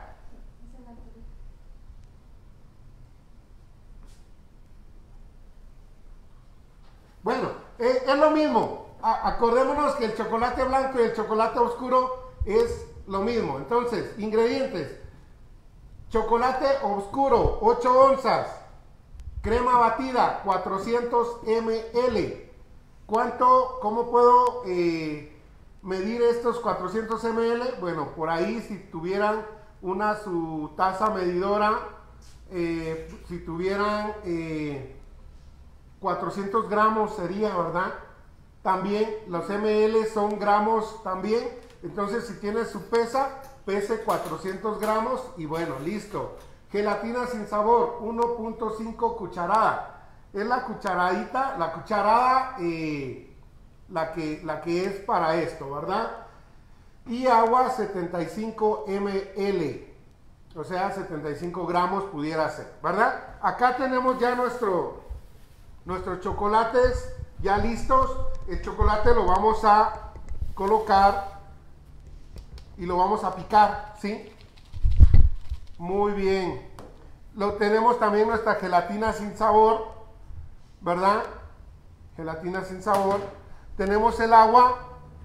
Bueno, eh, es lo mismo. A acordémonos que el chocolate blanco y el chocolate oscuro es lo mismo. Entonces, ingredientes: chocolate oscuro, ocho onzas. Crema batida, cuatrocientos mililitros. ¿Cuánto, cómo puedo eh, medir estos cuatrocientos mililitros? Bueno, por ahí si tuvieran una su taza medidora, eh, si tuvieran eh, cuatrocientos gramos sería, ¿verdad? También los ml son gramos también, entonces si tiene su pesa, pese cuatrocientos gramos y bueno, listo. Gelatina sin sabor, uno punto cinco cucharadas. Es la cucharadita, la cucharada, eh, la, que, la que es para esto, ¿verdad? Y agua setenta y cinco mililitros, o sea, setenta y cinco gramos pudiera ser, ¿verdad? Acá tenemos ya nuestro, nuestros chocolates ya listos. El chocolate lo vamos a colocar y lo vamos a picar, ¿sí? Muy bien. Lo tenemos también nuestra gelatina sin sabor, ¿verdad? Gelatina sin sabor. Tenemos el agua.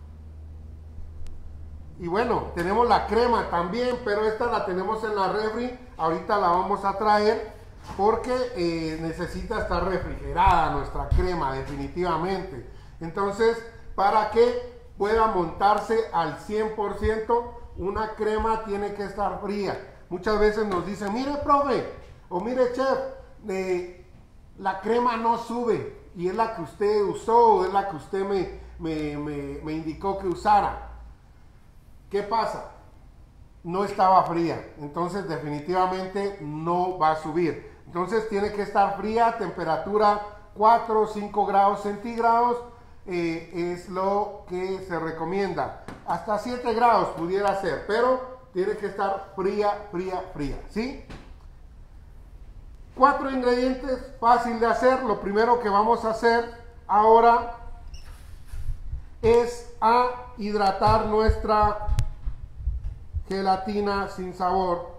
Y bueno, tenemos la crema también, pero esta la tenemos en la refri. Ahorita la vamos a traer porque eh, necesita estar refrigerada nuestra crema, definitivamente. Entonces, para que pueda montarse al cien por ciento, una crema tiene que estar fría. Muchas veces nos dicen, mire, profe, o mire, chef, eh, la crema no sube. Y es la que usted usó, o es la que usted me, me, me, me indicó que usara. ¿Qué pasa? No estaba fría, entonces definitivamente no va a subir. Entonces tiene que estar fría, temperatura cuatro o cinco grados centígrados, eh, es lo que se recomienda. Hasta siete grados pudiera ser, pero tiene que estar fría, fría, fría, ¿sí? Cuatro ingredientes, fácil de hacer. Lo primero que vamos a hacer ahora es a hidratar nuestra gelatina sin sabor.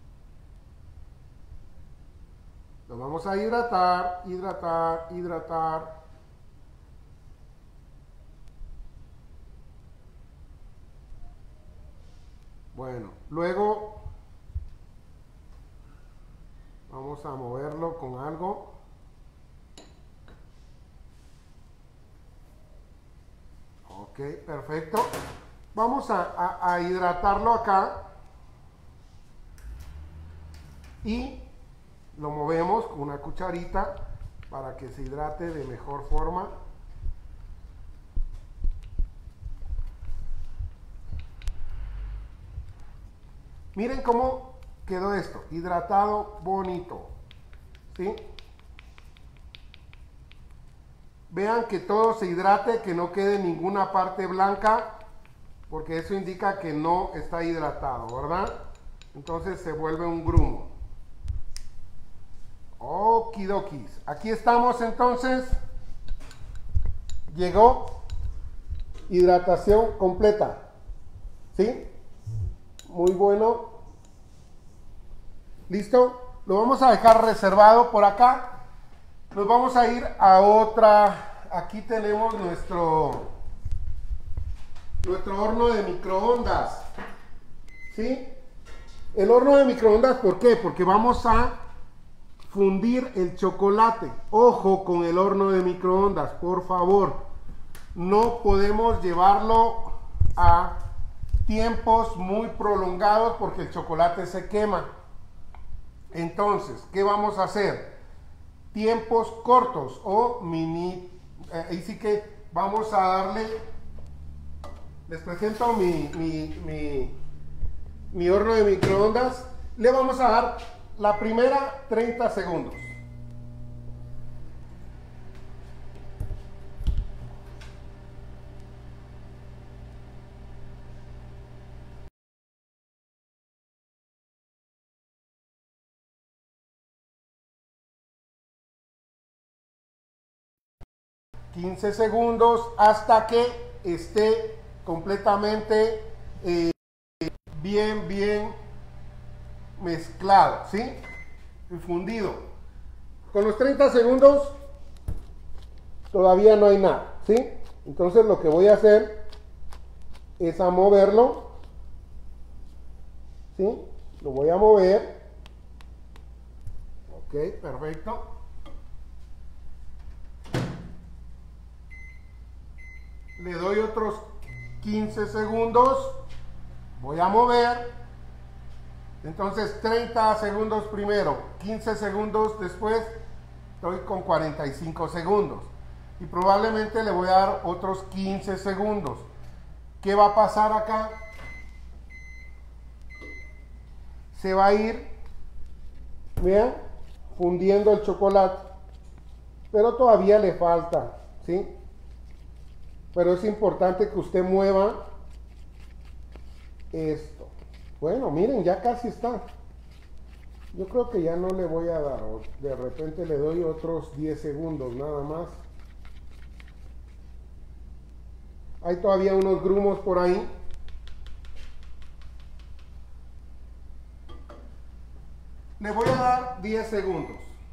Lo vamos a hidratar, hidratar, hidratar. Bueno, luego vamos a moverlo con algo. Ok, perfecto. Vamos a, a, a hidratarlo acá y lo movemos con una cucharita para que se hidrate de mejor forma. Miren cómo quedó esto, hidratado, bonito, ¿sí? Vean que todo se hidrate, que no quede ninguna parte blanca, porque eso indica que no está hidratado, ¿verdad? Entonces se vuelve un grumo. Okidokis. Aquí estamos entonces. Llegó hidratación completa. ¿Sí? Muy bueno. ¿Listo? Lo vamos a dejar reservado por acá. Nos vamos a ir a otra. Aquí tenemos nuestro... nuestro horno de microondas, ¿sí? El horno de microondas, ¿por qué? Porque vamos a fundir el chocolate. Ojo con el horno de microondas, por favor. No podemos llevarlo a tiempos muy prolongados porque el chocolate se quema. Entonces, ¿qué vamos a hacer? Tiempos cortos o mini. Eh, ahí sí que vamos a darle... Les presento mi, mi, mi, mi horno de microondas. Le vamos a dar la primera treinta segundos. quince segundos hasta que esté completamente eh, bien, bien mezclado, ¿sí? Y fundido. Con los treinta segundos todavía no hay nada, ¿sí? Entonces lo que voy a hacer es a moverlo, ¿sí? Lo voy a mover. Ok, perfecto. Le doy otros quince segundos. Voy a mover. Entonces treinta segundos primero, quince segundos después, estoy con cuarenta y cinco segundos. Y probablemente le voy a dar otros quince segundos. ¿Qué va a pasar acá? Se va a ir, vean, fundiendo el chocolate. Pero todavía le falta, ¿sí? Pero es importante que usted mueva esto. Bueno, miren, ya casi está. Yo creo que ya no le voy a dar. De repente le doy otros diez segundos nada más. Hay todavía unos grumos por ahí. Le voy a dar diez segundos.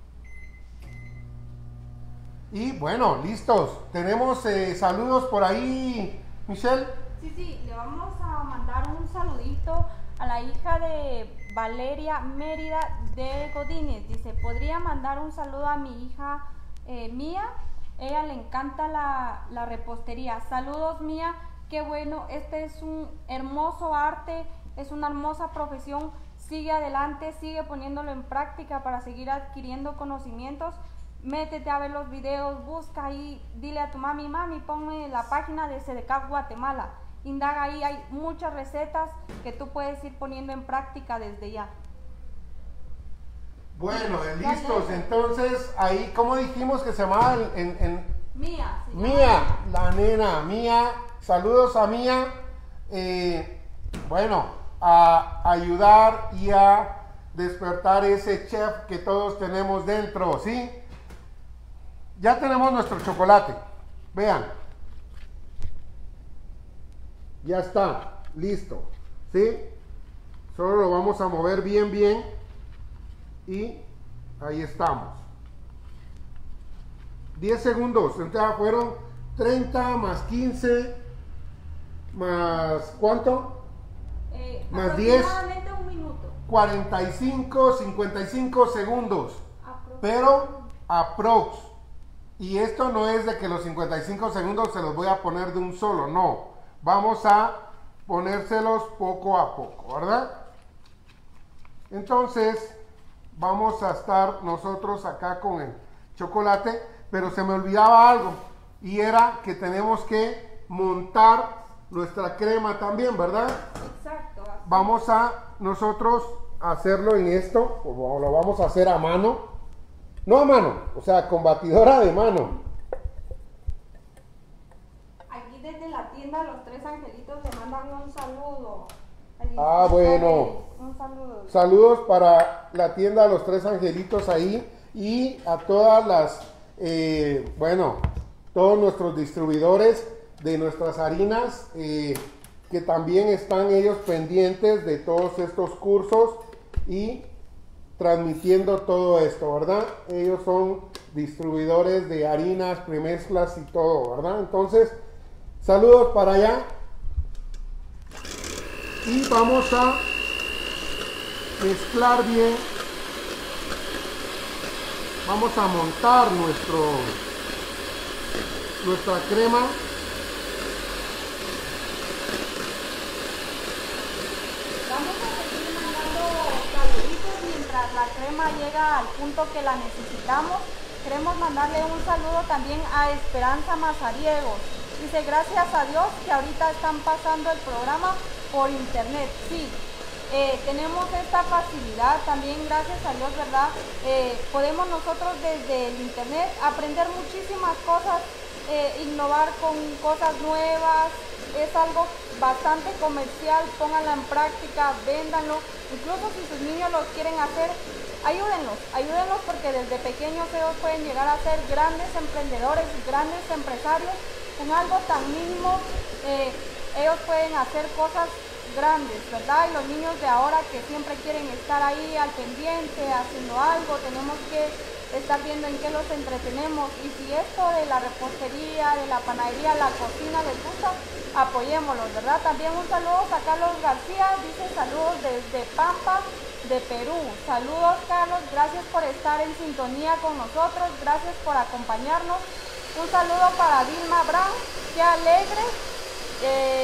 Y bueno, listos. Tenemos eh, saludos por ahí, Michelle. Sí, sí, le vamos a mandar un saludito a la hija de Valeria Mérida de Godínez. Dice, ¿podría mandar un saludo a mi hija eh, Mía? Ella le encanta la, la repostería. Saludos, Mía. Qué bueno, este es un hermoso arte, es una hermosa profesión. Sigue adelante, sigue poniéndolo en práctica para seguir adquiriendo conocimientos. Métete a ver los videos, busca ahí, dile a tu mami, mami, ponme la página de Sedecaf Guatemala. Indaga ahí, hay muchas recetas que tú puedes ir poniendo en práctica desde ya. Bueno, listos. Entonces, ahí, ¿cómo dijimos que se llamaba? En, en... Mía. Mía, la nena, Mía. Saludos a Mía. Eh, bueno, a ayudar y a despertar ese chef que todos tenemos dentro, ¿sí? Ya tenemos nuestro chocolate. Vean. Ya está, listo, ¿sí? Solo lo vamos a mover bien, bien. Y ahí estamos. diez segundos. Entonces fueron treinta más quince más ¿cuánto? Eh, más diez. Aproximadamente un minuto. cuarenta y cinco, cincuenta y cinco segundos. Aprox. Pero aprox. Y esto no es de que los cincuenta y cinco segundos se los voy a poner de un solo, no. Vamos a ponérselos poco a poco, ¿verdad? Entonces, vamos a estar nosotros acá con el chocolate, pero se me olvidaba algo, y era que tenemos que montar nuestra crema también, ¿verdad? Exacto. Así. Vamos a nosotros hacerlo en esto, como lo vamos a hacer a mano. No a mano, o sea, con batidora de mano. Aquí desde la tienda Los Tres Angelitos le mandan un saludo. Ah, bueno. Un saludo. Saludos para la tienda Los Tres Angelitos ahí y a todas las, eh, bueno, todos nuestros distribuidores de nuestras harinas eh, que también están ellos pendientes de todos estos cursos y transmitiendo todo esto, ¿verdad? Ellos son distribuidores de harinas, premezclas y todo, ¿verdad? Entonces, saludos para allá. Y vamos a mezclar bien. Vamos a montar nuestro nuestra crema. Vamos a seguir mandando saluditos mientras la crema llega al punto que la necesitamos. Queremos mandarle un saludo también a Esperanza Mazariegos. Dice, gracias a Dios que ahorita están pasando el programa por internet. Sí, eh, tenemos esta facilidad también, gracias a Dios, ¿verdad? Eh, podemos nosotros desde el internet aprender muchísimas cosas, eh, innovar con cosas nuevas. Es algo bastante comercial, pónganla en práctica, véndanlo. Incluso si sus niños lo quieren hacer, ayúdenlos, ayúdenlos porque desde pequeños ellos pueden llegar a ser grandes emprendedores, grandes empresarios. Con algo tan mínimo, eh, ellos pueden hacer cosas grandes, ¿verdad? Y los niños de ahora que siempre quieren estar ahí al pendiente, haciendo algo, tenemos que estar viendo en qué los entretenemos. Y si esto de la repostería, de la panadería, la cocina les gusta, apoyémoslos, ¿verdad? También un saludo a Carlos García, dice saludos desde Pampa de Perú. Saludos, Carlos, gracias por estar en sintonía con nosotros, gracias por acompañarnos. Un saludo para Dilma Brown, qué alegre. Eh,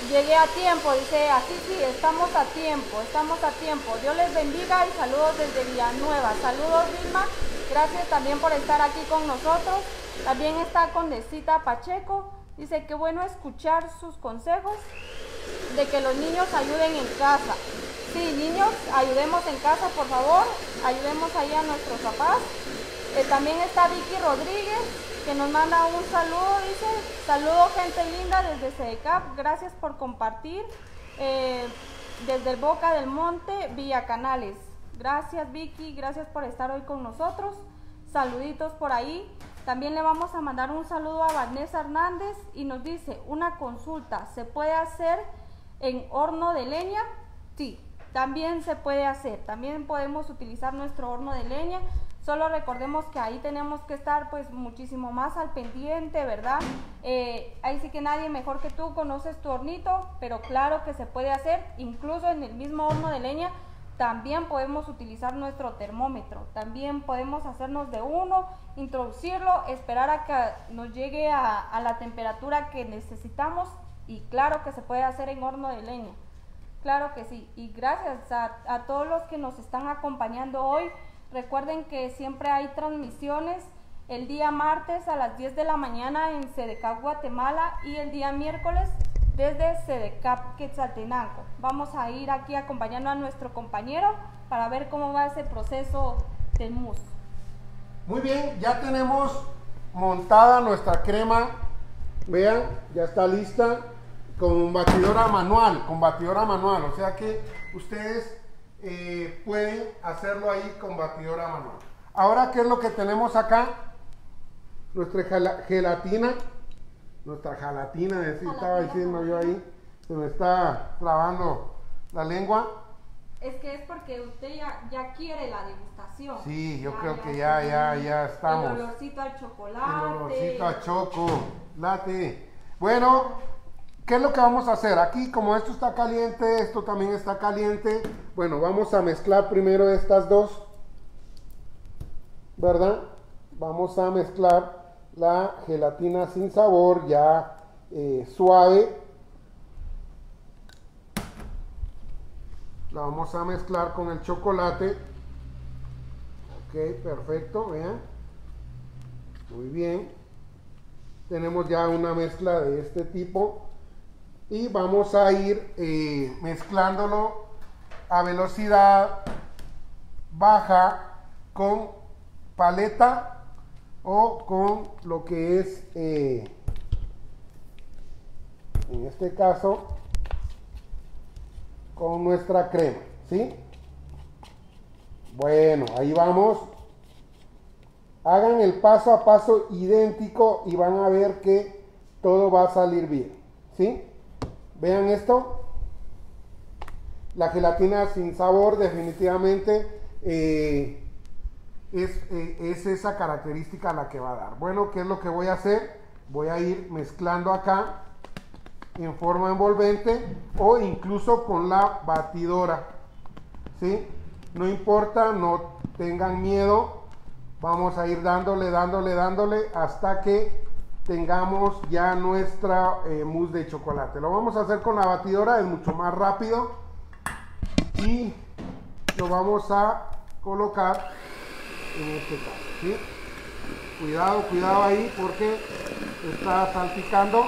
llegué a tiempo, dice, así sí, estamos a tiempo, estamos a tiempo. Dios les bendiga y saludos desde Villanueva. Saludos, Vilma, gracias también por estar aquí con nosotros. También está Condecita Pacheco, dice, qué bueno escuchar sus consejos de que los niños ayuden en casa. Sí, niños, ayudemos en casa, por favor, ayudemos ahí a nuestros papás. Eh, también está Vicky Rodríguez, que nos manda un saludo, dice, saludo gente linda desde CEDECAP, gracias por compartir, eh, desde el Boca del Monte, Villa Canales. Gracias Vicky, gracias por estar hoy con nosotros, saluditos por ahí. También le vamos a mandar un saludo a Vanessa Hernández y nos dice, una consulta, ¿se puede hacer en horno de leña? Sí, también se puede hacer, también podemos utilizar nuestro horno de leña. Solo recordemos que ahí tenemos que estar pues muchísimo más al pendiente, ¿verdad? Eh, ahí sí que nadie mejor que tú conoces tu hornito, pero claro que se puede hacer, incluso en el mismo horno de leña también podemos utilizar nuestro termómetro, también podemos hacernos de uno, introducirlo, esperar a que nos llegue a, a la temperatura que necesitamos y claro que se puede hacer en horno de leña, claro que sí. Y gracias a, a todos los que nos están acompañando hoy. Recuerden que siempre hay transmisiones el día martes a las diez de la mañana en CEDECAP Guatemala y el día miércoles desde CEDECAP Quetzaltenango. Vamos a ir aquí acompañando a nuestro compañero para ver cómo va ese proceso del mousse. Muy bien, ya tenemos montada nuestra crema, vean, ya está lista con batidora manual, con batidora manual, o sea que ustedes Eh, pueden hacerlo ahí con batidora manual. Ahora, ¿qué es lo que tenemos acá? Nuestra gelatina, nuestra gelatina, estaba diciendo yo ahí, se me está trabando la lengua. Es que es porque usted ya, ya quiere la degustación. Sí, yo ya, creo ya que ya, ya, ya estamos. El olorcito al chocolate. El olorcito a chocolate. Bueno, ¿qué es lo que vamos a hacer? Aquí, como esto está caliente, esto también está caliente. Bueno, vamos a mezclar primero estas dos, ¿verdad? Vamos a mezclar la gelatina sin sabor, ya eh, suave. La vamos a mezclar con el chocolate. Ok, perfecto, vean. Muy bien. Tenemos ya una mezcla de este tipo. Y vamos a ir eh, mezclándolo a velocidad baja con paleta o con lo que es, eh, en este caso, con nuestra crema, ¿sí? Bueno, ahí vamos. Hagan el paso a paso idéntico y van a ver que todo va a salir bien, ¿sí? Vean esto, la gelatina sin sabor definitivamente eh, es, eh, es esa característica la que va a dar. Bueno, ¿qué es lo que voy a hacer? Voy a ir mezclando acá en forma envolvente o incluso con la batidora, ¿sí? No importa, no tengan miedo, vamos a ir dándole, dándole, dándole hasta que tengamos ya nuestra eh, mousse de chocolate. Lo vamos a hacer con la batidora, es mucho más rápido y lo vamos a colocar en este caso, ¿sí? Cuidado, cuidado ahí porque está salpicando.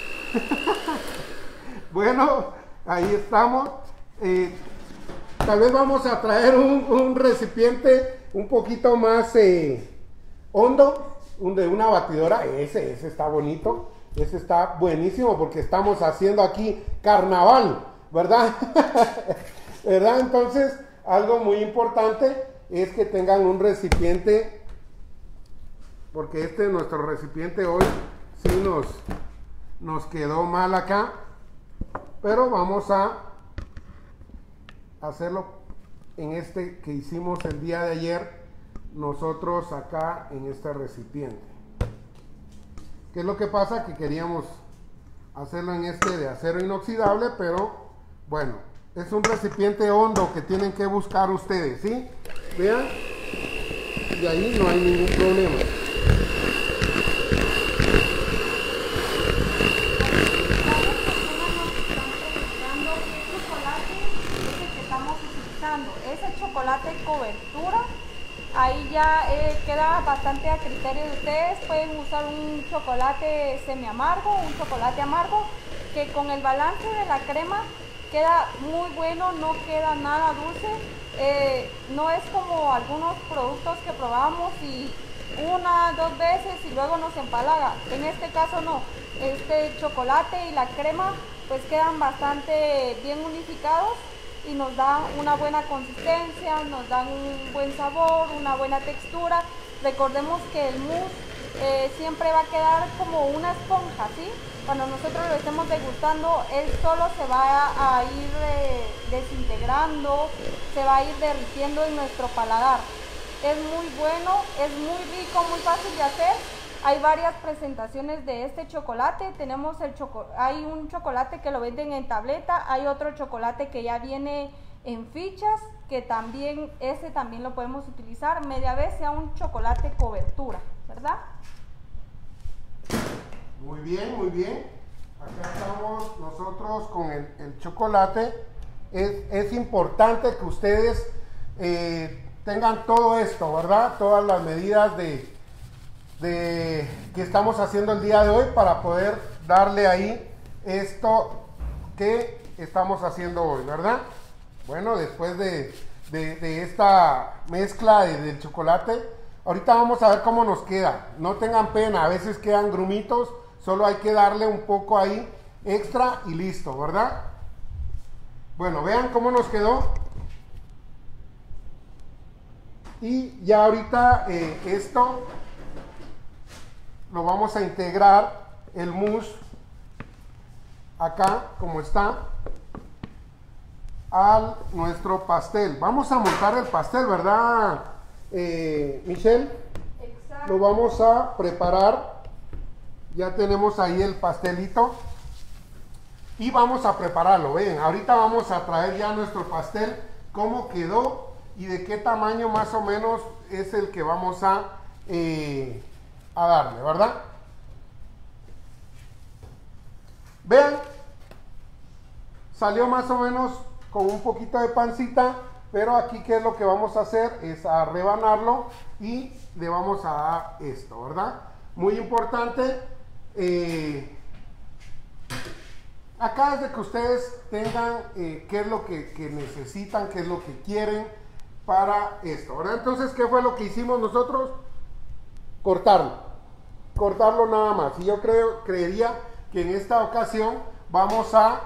Bueno, ahí estamos. Eh, tal vez vamos a traer un, un recipiente un poquito más eh, hondo, un de una batidora. Ese, ese está bonito, ese está buenísimo porque estamos haciendo aquí carnaval, ¿verdad? ¿Verdad? Entonces, algo muy importante es que tengan un recipiente, porque este nuestro recipiente hoy sí nos, nos quedó mal acá, pero vamos a hacerlo en este que hicimos el día de ayer nosotros acá en este recipiente. ¿Qué es lo que pasa? Que queríamos hacerlo en este de acero inoxidable, pero bueno, es un recipiente hondo que tienen que buscar ustedes, ¿sí? Vean, y ahí no hay ningún problema. chocolate cobertura. Ahí ya eh, queda bastante a criterio de ustedes. Pueden usar un chocolate semi amargo, un chocolate amargo, que con el balance de la crema queda muy bueno, no queda nada dulce. Eh, no es como algunos productos que probamos y una, dos veces y luego nos empalaga. En este caso no, este chocolate y la crema pues quedan bastante bien unificados y nos da una buena consistencia, nos dan un buen sabor, una buena textura. Recordemos que el mousse eh, siempre va a quedar como una esponja, ¿sí? Cuando nosotros lo estemos degustando, él solo se va a, a ir eh, desintegrando, se va a ir derritiendo en nuestro paladar. Es muy bueno, es muy rico, muy fácil de hacer. Hay varias presentaciones de este chocolate. Tenemos el choco hay un chocolate que lo venden en tableta, hay otro chocolate que ya viene en fichas, que también ese también lo podemos utilizar media vez, sea un chocolate cobertura, ¿verdad? Muy bien, muy bien. Acá estamos nosotros con el, el chocolate. Es, es importante que ustedes eh, tengan todo esto, ¿verdad? Todas las medidas de de que estamos haciendo el día de hoy para poder darle ahí esto que estamos haciendo hoy, ¿verdad? Bueno, después de, de, de esta mezcla de, del chocolate, ahorita vamos a ver cómo nos queda. No tengan pena, a veces quedan grumitos, solo hay que darle un poco ahí extra y listo, ¿verdad? Bueno, vean cómo nos quedó. Y ya ahorita eh, esto lo vamos a integrar, el mousse acá como está, a nuestro pastel. Vamos a montar el pastel, ¿verdad, eh, Michelle? Exacto. Lo vamos a preparar. Ya tenemos ahí el pastelito y vamos a prepararlo. Ven, ahorita vamos a traer ya nuestro pastel, cómo quedó y de qué tamaño más o menos es el que vamos a eh, a darle, ¿verdad? Vean, salió más o menos con un poquito de pancita, pero aquí qué es lo que vamos a hacer es a rebanarlo y le vamos a dar esto, ¿verdad? Muy importante, eh, acá es de que ustedes tengan eh, qué es lo que, que necesitan, qué es lo que quieren para esto, ¿verdad? Entonces, ¿qué fue lo que hicimos nosotros? Cortarlo. Cortarlo nada más. Y yo creo, creería que en esta ocasión vamos a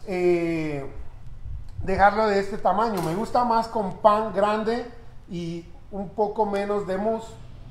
eh, dejarlo de este tamaño. Me gusta más con pan grande y un poco menos de mousse.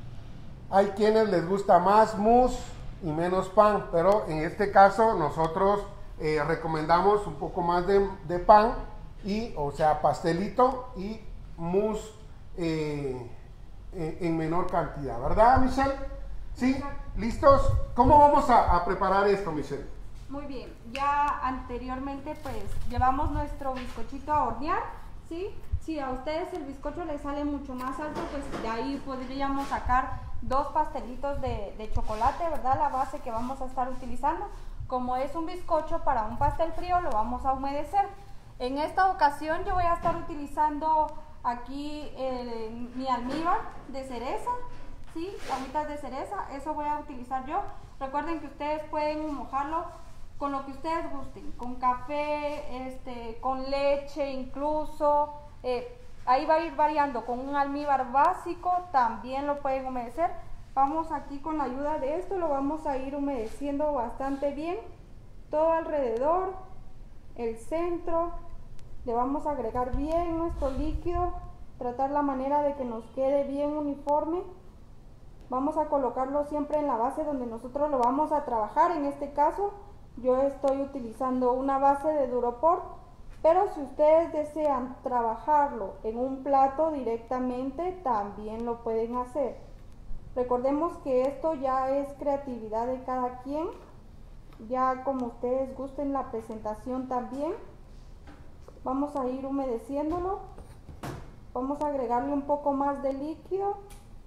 Hay quienes les gusta más mousse y menos pan, pero en este caso nosotros eh, recomendamos un poco más de, de pan, y, o sea, pastelito y mousse eh, en, en menor cantidad, ¿verdad, Michelle? ¿Sí? ¿Listos? ¿Cómo vamos a, a preparar esto, Michelle? Muy bien, ya anteriormente pues llevamos nuestro bizcochito a hornear, ¿sí? Si a ustedes el bizcocho les sale mucho más alto, pues de ahí podríamos sacar dos pastelitos de, de chocolate, ¿verdad? La base que vamos a estar utilizando. Como es un bizcocho para un pastel frío, lo vamos a humedecer. En esta ocasión yo voy a estar utilizando aquí eh, mi almíbar de cereza, ¿sí? Ramitas de cereza, eso voy a utilizar yo. Recuerden que ustedes pueden mojarlo con lo que ustedes gusten, con café, este, con leche incluso, eh, ahí va a ir variando. Con un almíbar básico también lo pueden humedecer. Vamos aquí con la ayuda de esto, lo vamos a ir humedeciendo bastante bien, todo alrededor, el centro. Le vamos a agregar bien nuestro líquido, tratar la manera de que nos quede bien uniforme. Vamos a colocarlo siempre en la base donde nosotros lo vamos a trabajar. En este caso yo estoy utilizando una base de Duroport, pero si ustedes desean trabajarlo en un plato directamente, también lo pueden hacer. Recordemos que esto ya es creatividad de cada quien, ya como ustedes gusten la presentación también. Vamos a ir humedeciéndolo, vamos a agregarle un poco más de líquido.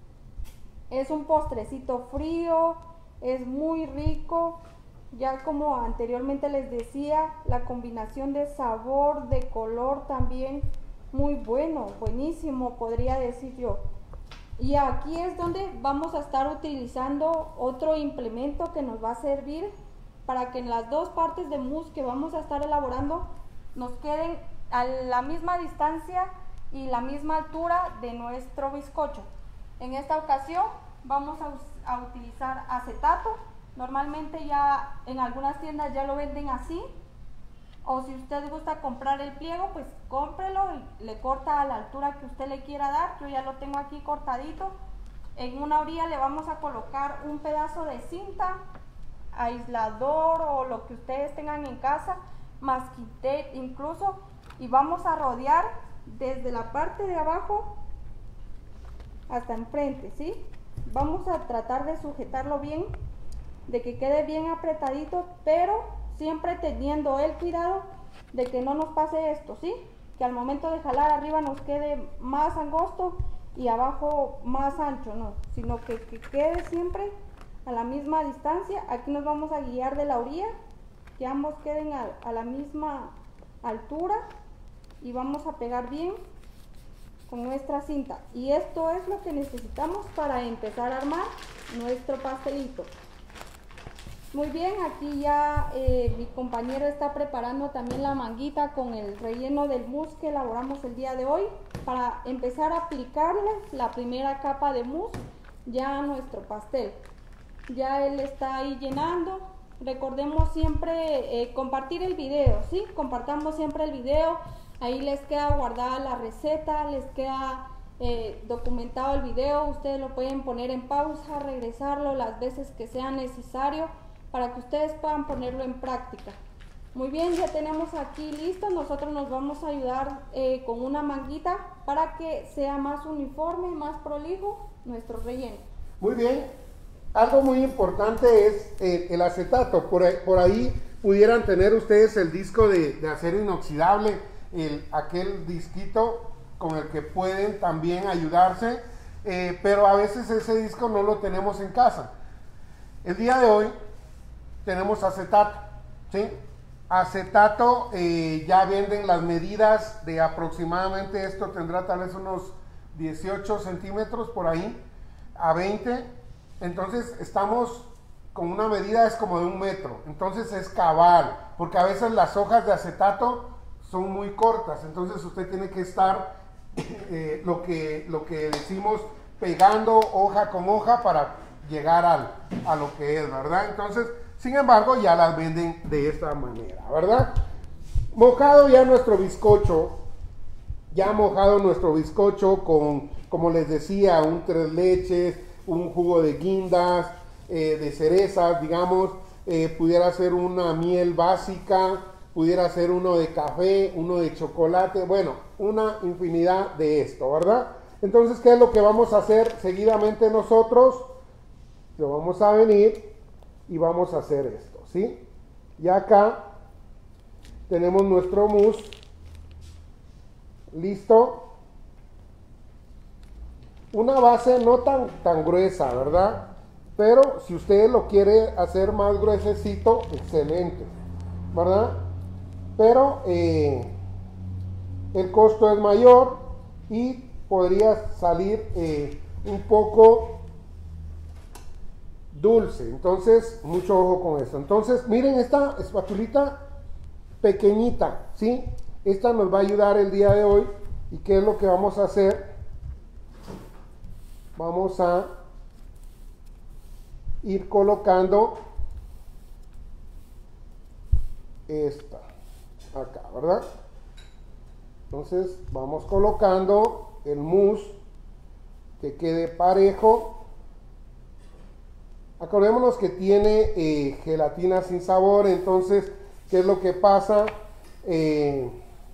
Es un postrecito frío, es muy rico. Ya como anteriormente les decía, la combinación de sabor, de color también Muy bueno, buenísimo, podría decir yo. Y aquí es donde vamos a estar utilizando otro implemento que nos va a servir para que en las dos partes de mousse que vamos a estar elaborando nos queden a la misma distancia y la misma altura de nuestro bizcocho. En esta ocasión vamos a, a utilizar acetato. Normalmente ya en algunas tiendas ya lo venden así, o si usted gusta comprar el pliego, pues cómprelo y le corta a la altura que usted le quiera dar. Yo ya lo tengo aquí cortadito. En una orilla le vamos a colocar un pedazo de cinta, aislador o lo que ustedes tengan en casa, masking tape incluso, y vamos a rodear desde la parte de abajo hasta enfrente, ¿sí? Vamos a tratar de sujetarlo bien, de que quede bien apretadito, pero siempre teniendo el cuidado de que no nos pase esto, ¿sí? Que al momento de jalar arriba nos quede más angosto y abajo más ancho, no, sino que, que quede siempre a la misma distancia. Aquí nos vamos a guiar de la orilla, que ambos queden a, a la misma altura, y vamos a pegar bien con nuestra cinta. Y esto es lo que necesitamos para empezar a armar nuestro pastelito. Muy bien, aquí ya eh, mi compañero está preparando también la manguita con el relleno del mousse que elaboramos el día de hoy, para empezar a aplicarle la primera capa de mousse ya a nuestro pastel. Ya él está ahí llenando. Recordemos siempre eh, compartir el video, ¿sí? Compartamos siempre el video. Ahí les queda guardada la receta, les queda eh, documentado el video. Ustedes lo pueden poner en pausa, regresarlo las veces que sea necesario para que ustedes puedan ponerlo en práctica. Muy bien, ya tenemos aquí listo. Nosotros nos vamos a ayudar eh, con una manguita para que sea más uniforme, más prolijo nuestro relleno. Muy bien. Algo muy importante es eh, el acetato. Por ahí, por ahí pudieran tener ustedes el disco de, de acero inoxidable, el, aquel disquito con el que pueden también ayudarse, eh, pero a veces ese disco no lo tenemos en casa. El día de hoy tenemos acetato, ¿sí? Acetato, eh, ya venden las medidas de aproximadamente, esto tendrá tal vez unos dieciocho centímetros por ahí, a veinte. Entonces estamos con una medida es como de un metro, entonces es cabal, porque a veces las hojas de acetato son muy cortas, entonces usted tiene que estar eh, lo, que, lo que decimos pegando hoja con hoja para llegar al, a lo que es, ¿verdad? Entonces, sin embargo, ya las venden de esta manera, ¿verdad? Mojado ya nuestro bizcocho, ya mojado nuestro bizcocho con, como les decía, un tres leches, un jugo de guindas, eh, de cerezas, digamos, eh, pudiera ser una miel básica, pudiera ser uno de café, uno de chocolate, bueno, una infinidad de esto, ¿verdad? Entonces, ¿qué es lo que vamos a hacer seguidamente nosotros? Lo vamos a venir y vamos a hacer esto, ¿sí? Y acá tenemos nuestro mousse listo. Una base no tan, tan gruesa, ¿verdad? Pero si usted lo quiere hacer más gruesecito, excelente, ¿verdad? Pero eh, el costo es mayor y podría salir eh, un poco dulce. Entonces, mucho ojo con esto. Entonces, miren esta espatulita pequeñita, ¿sí? Esta nos va a ayudar el día de hoy. ¿Y qué es lo que vamos a hacer? Vamos a ir colocando esta acá, ¿verdad? Entonces vamos colocando el mousse que quede parejo. Acordémonos que tiene eh, gelatina sin sabor. Entonces, ¿qué es lo que pasa? Eh,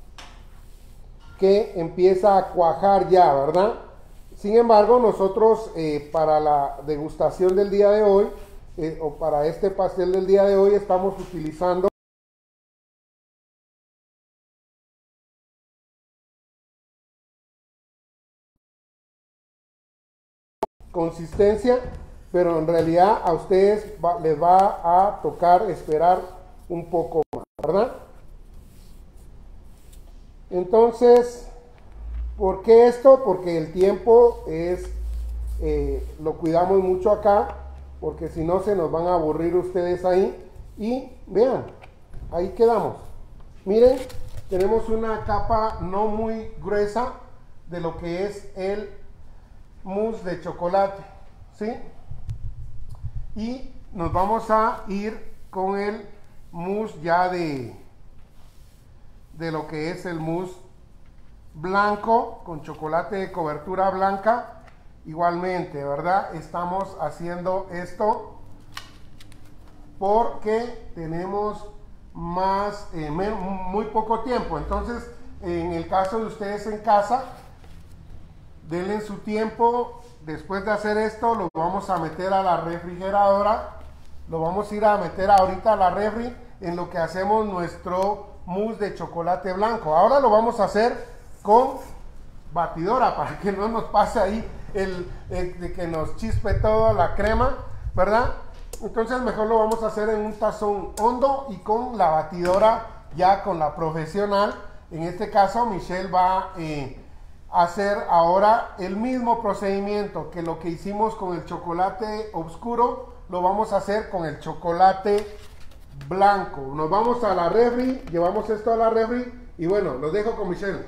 que empieza a cuajar ya, ¿verdad? Sin embargo, nosotros eh, para la degustación del día de hoy, eh, o para este pastel del día de hoy, estamos utilizando consistencia, pero en realidad a ustedes va, les va a tocar esperar un poco más, ¿verdad? Entonces, ¿Por qué esto? Porque el tiempo es, eh, lo cuidamos mucho acá, porque si no se nos van a aburrir ustedes ahí. Y vean, ahí quedamos. Miren, tenemos una capa no muy gruesa de lo que es el mousse de chocolate, ¿sí? Y nos vamos a ir con el mousse ya de, de lo que es el mousse blanco con chocolate de cobertura blanca. Igualmente, ¿verdad? Estamos haciendo esto porque tenemos más, eh, muy poco tiempo. Entonces, en el caso de ustedes en casa, denle su tiempo. Después de hacer esto, lo vamos a meter a la refrigeradora. Lo vamos a ir a meter ahorita a la refri en lo que hacemos nuestro mousse de chocolate blanco. Ahora lo vamos a hacer con batidora para que no nos pase ahí el, el de que nos chispe toda la crema, ¿verdad? Entonces mejor lo vamos a hacer en un tazón hondo y con la batidora ya con la profesional. En este caso Michelle va eh, a hacer ahora el mismo procedimiento que lo que hicimos con el chocolate oscuro, lo vamos a hacer con el chocolate blanco. Nos vamos a la refri, llevamos esto a la refri y bueno, los dejo con Michelle.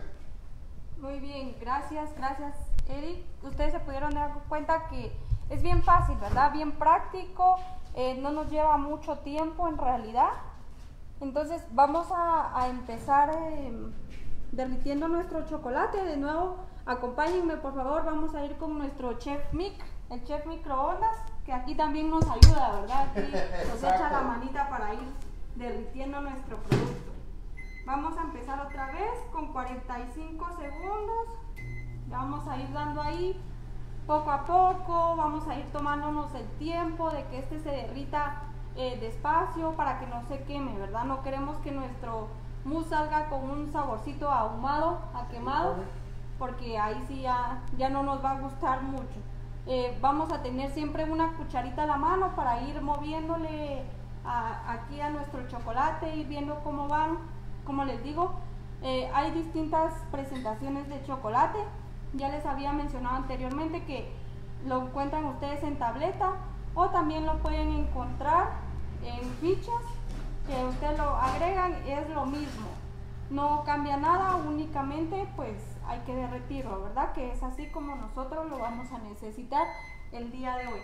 Muy bien, gracias, gracias Eric. Ustedes se pudieron dar cuenta que es bien fácil, ¿verdad? Bien práctico, eh, no nos lleva mucho tiempo en realidad. Entonces vamos a, a empezar eh, derritiendo nuestro chocolate. De nuevo, acompáñenme por favor, vamos a ir con nuestro Chef Mic, el Chef Microondas, que aquí también nos ayuda, ¿verdad? Aquí nos echa la manita para ir derritiendo nuestro producto. Vamos a empezar otra vez con cuarenta y cinco segundos. Vamos a ir dando ahí poco a poco, vamos a ir tomándonos el tiempo de que este se derrita eh, despacio para que no se queme, ¿verdad? No queremos que nuestro mousse salga con un saborcito ahumado, a quemado, porque ahí sí ya, ya no nos va a gustar mucho. Eh, vamos a tener siempre una cucharita a la mano para ir moviéndole a, aquí a nuestro chocolate, ir viendo cómo van. Como les digo, eh, hay distintas presentaciones de chocolate. Ya les había mencionado anteriormente que lo encuentran ustedes en tableta o también lo pueden encontrar en fichas que ustedes lo agregan, es lo mismo, no cambia nada, únicamente pues hay que derretirlo, ¿verdad? Que es así como nosotros lo vamos a necesitar el día de hoy.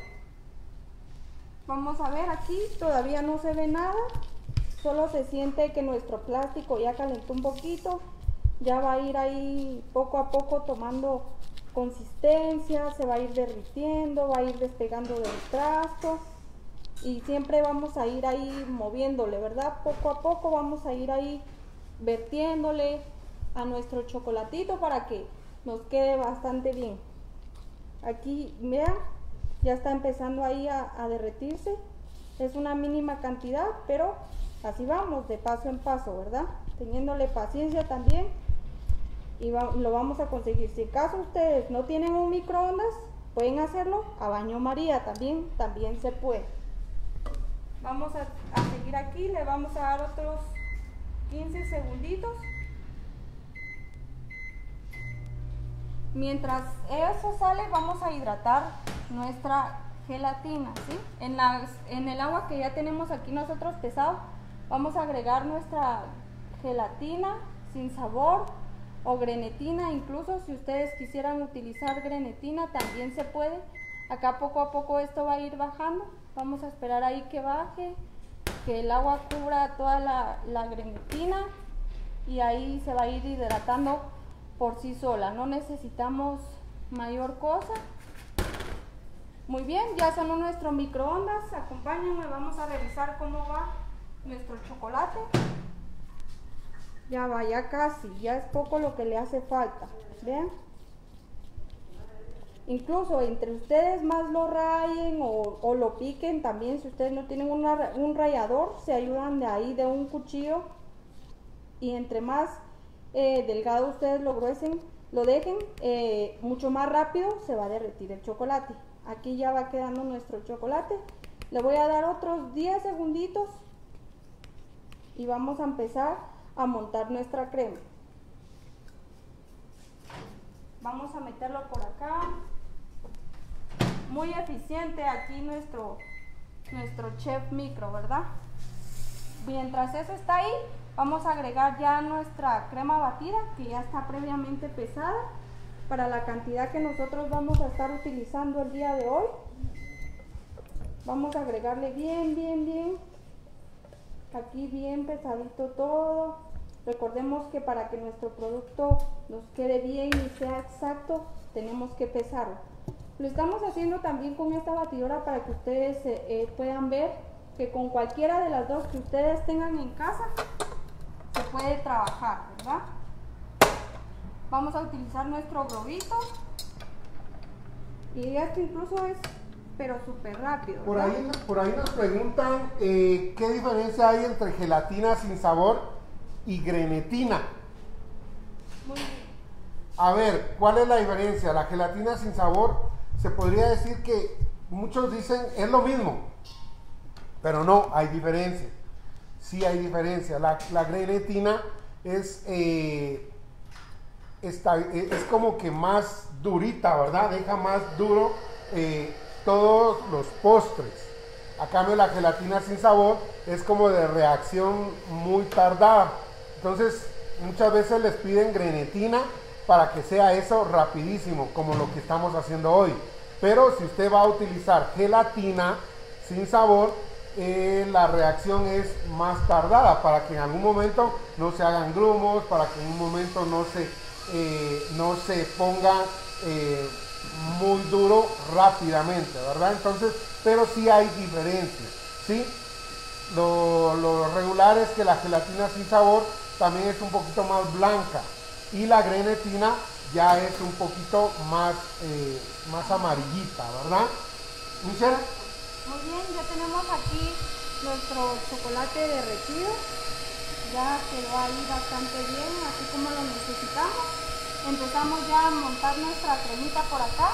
Vamos a ver aquí, todavía no se ve nada, solo se siente que nuestro plástico ya calentó un poquito. Ya va a ir ahí poco a poco tomando consistencia, se va a ir derritiendo, va a ir despegando del trasto y siempre vamos a ir ahí moviéndole, ¿verdad? Poco a poco vamos a ir ahí vertiéndole a nuestro chocolatito para que nos quede bastante bien. Aquí, vean, ya está empezando ahí a, a derretirse. Es una mínima cantidad, pero así vamos, de paso en paso, ¿verdad? Teniéndole paciencia también. Y va, lo vamos a conseguir. Si acaso ustedes no tienen un microondas, pueden hacerlo a baño María, también, también se puede. Vamos a, a seguir aquí, le vamos a dar otros quince segunditos. Mientras eso sale, vamos a hidratar nuestra gelatina, ¿sí? En, las, en el agua que ya tenemos aquí nosotros pesado, vamos a agregar nuestra gelatina sin sabor o grenetina, incluso si ustedes quisieran utilizar grenetina también se puede. Acá poco a poco esto va a ir bajando, vamos a esperar ahí que baje, que el agua cubra toda la, la grenetina y ahí se va a ir hidratando por sí sola, no necesitamos mayor cosa. Muy bien, ya sonó nuestro microondas, acompáñenme, vamos a revisar cómo va nuestro chocolate. Ya va, ya casi, ya es poco lo que le hace falta, vean. Incluso entre ustedes más lo rayen o, o lo piquen también, si ustedes no tienen una, un rallador, se ayudan de ahí de un cuchillo. Y entre más eh, delgado ustedes lo gruesen, lo dejen, eh, mucho más rápido se va a derretir el chocolate. Aquí ya va quedando nuestro chocolate. Le voy a dar otros diez segunditos y vamos a empezar a montar nuestra crema. Vamos a meterlo por acá. Muy eficiente aquí nuestro, nuestro chef micro, ¿verdad? Mientras eso está ahí, vamos a agregar ya nuestra crema batida, que ya está previamente pesada para la cantidad que nosotros vamos a estar utilizando el día de hoy. Vamos a agregarle bien, bien, bien, aquí bien pesadito todo. Recordemos que para que nuestro producto nos quede bien y sea exacto, tenemos que pesarlo. Lo estamos haciendo también con esta batidora para que ustedes eh, eh, puedan ver que con cualquiera de las dos que ustedes tengan en casa se puede trabajar, ¿verdad? Vamos a utilizar nuestro globito y esto incluso es pero súper rápido, Por ¿verdad? ahí, por ahí nos preguntan eh, qué diferencia hay entre gelatina sin sabor y grenetina. Muy bien. A ver, ¿cuál es la diferencia? La gelatina sin sabor, se podría decir que muchos dicen es lo mismo, pero no, hay diferencia. Sí hay diferencia. La, la grenetina es, eh, esta, es como que más durita, ¿verdad? Deja más duro eh, todos los postres. A cambio, la gelatina sin sabor es como de reacción muy tardada. Entonces, muchas veces les piden grenetina para que sea eso rapidísimo, como lo que estamos haciendo hoy. Pero si usted va a utilizar gelatina sin sabor, eh, la reacción es más tardada, para que en algún momento no se hagan grumos, para que en un momento no se, eh, no se ponga eh, muy duro rápidamente, ¿verdad? Entonces, pero sí hay diferencia, ¿sí? Lo, lo regular es que la gelatina sin sabor también es un poquito más blanca y la grenetina ya es un poquito más, eh, más amarillita, ¿verdad? Michelle. Muy bien, ya tenemos aquí nuestro chocolate derretido. Ya quedó ahí bastante bien, así como lo necesitamos. Empezamos ya a montar nuestra cremita por acá.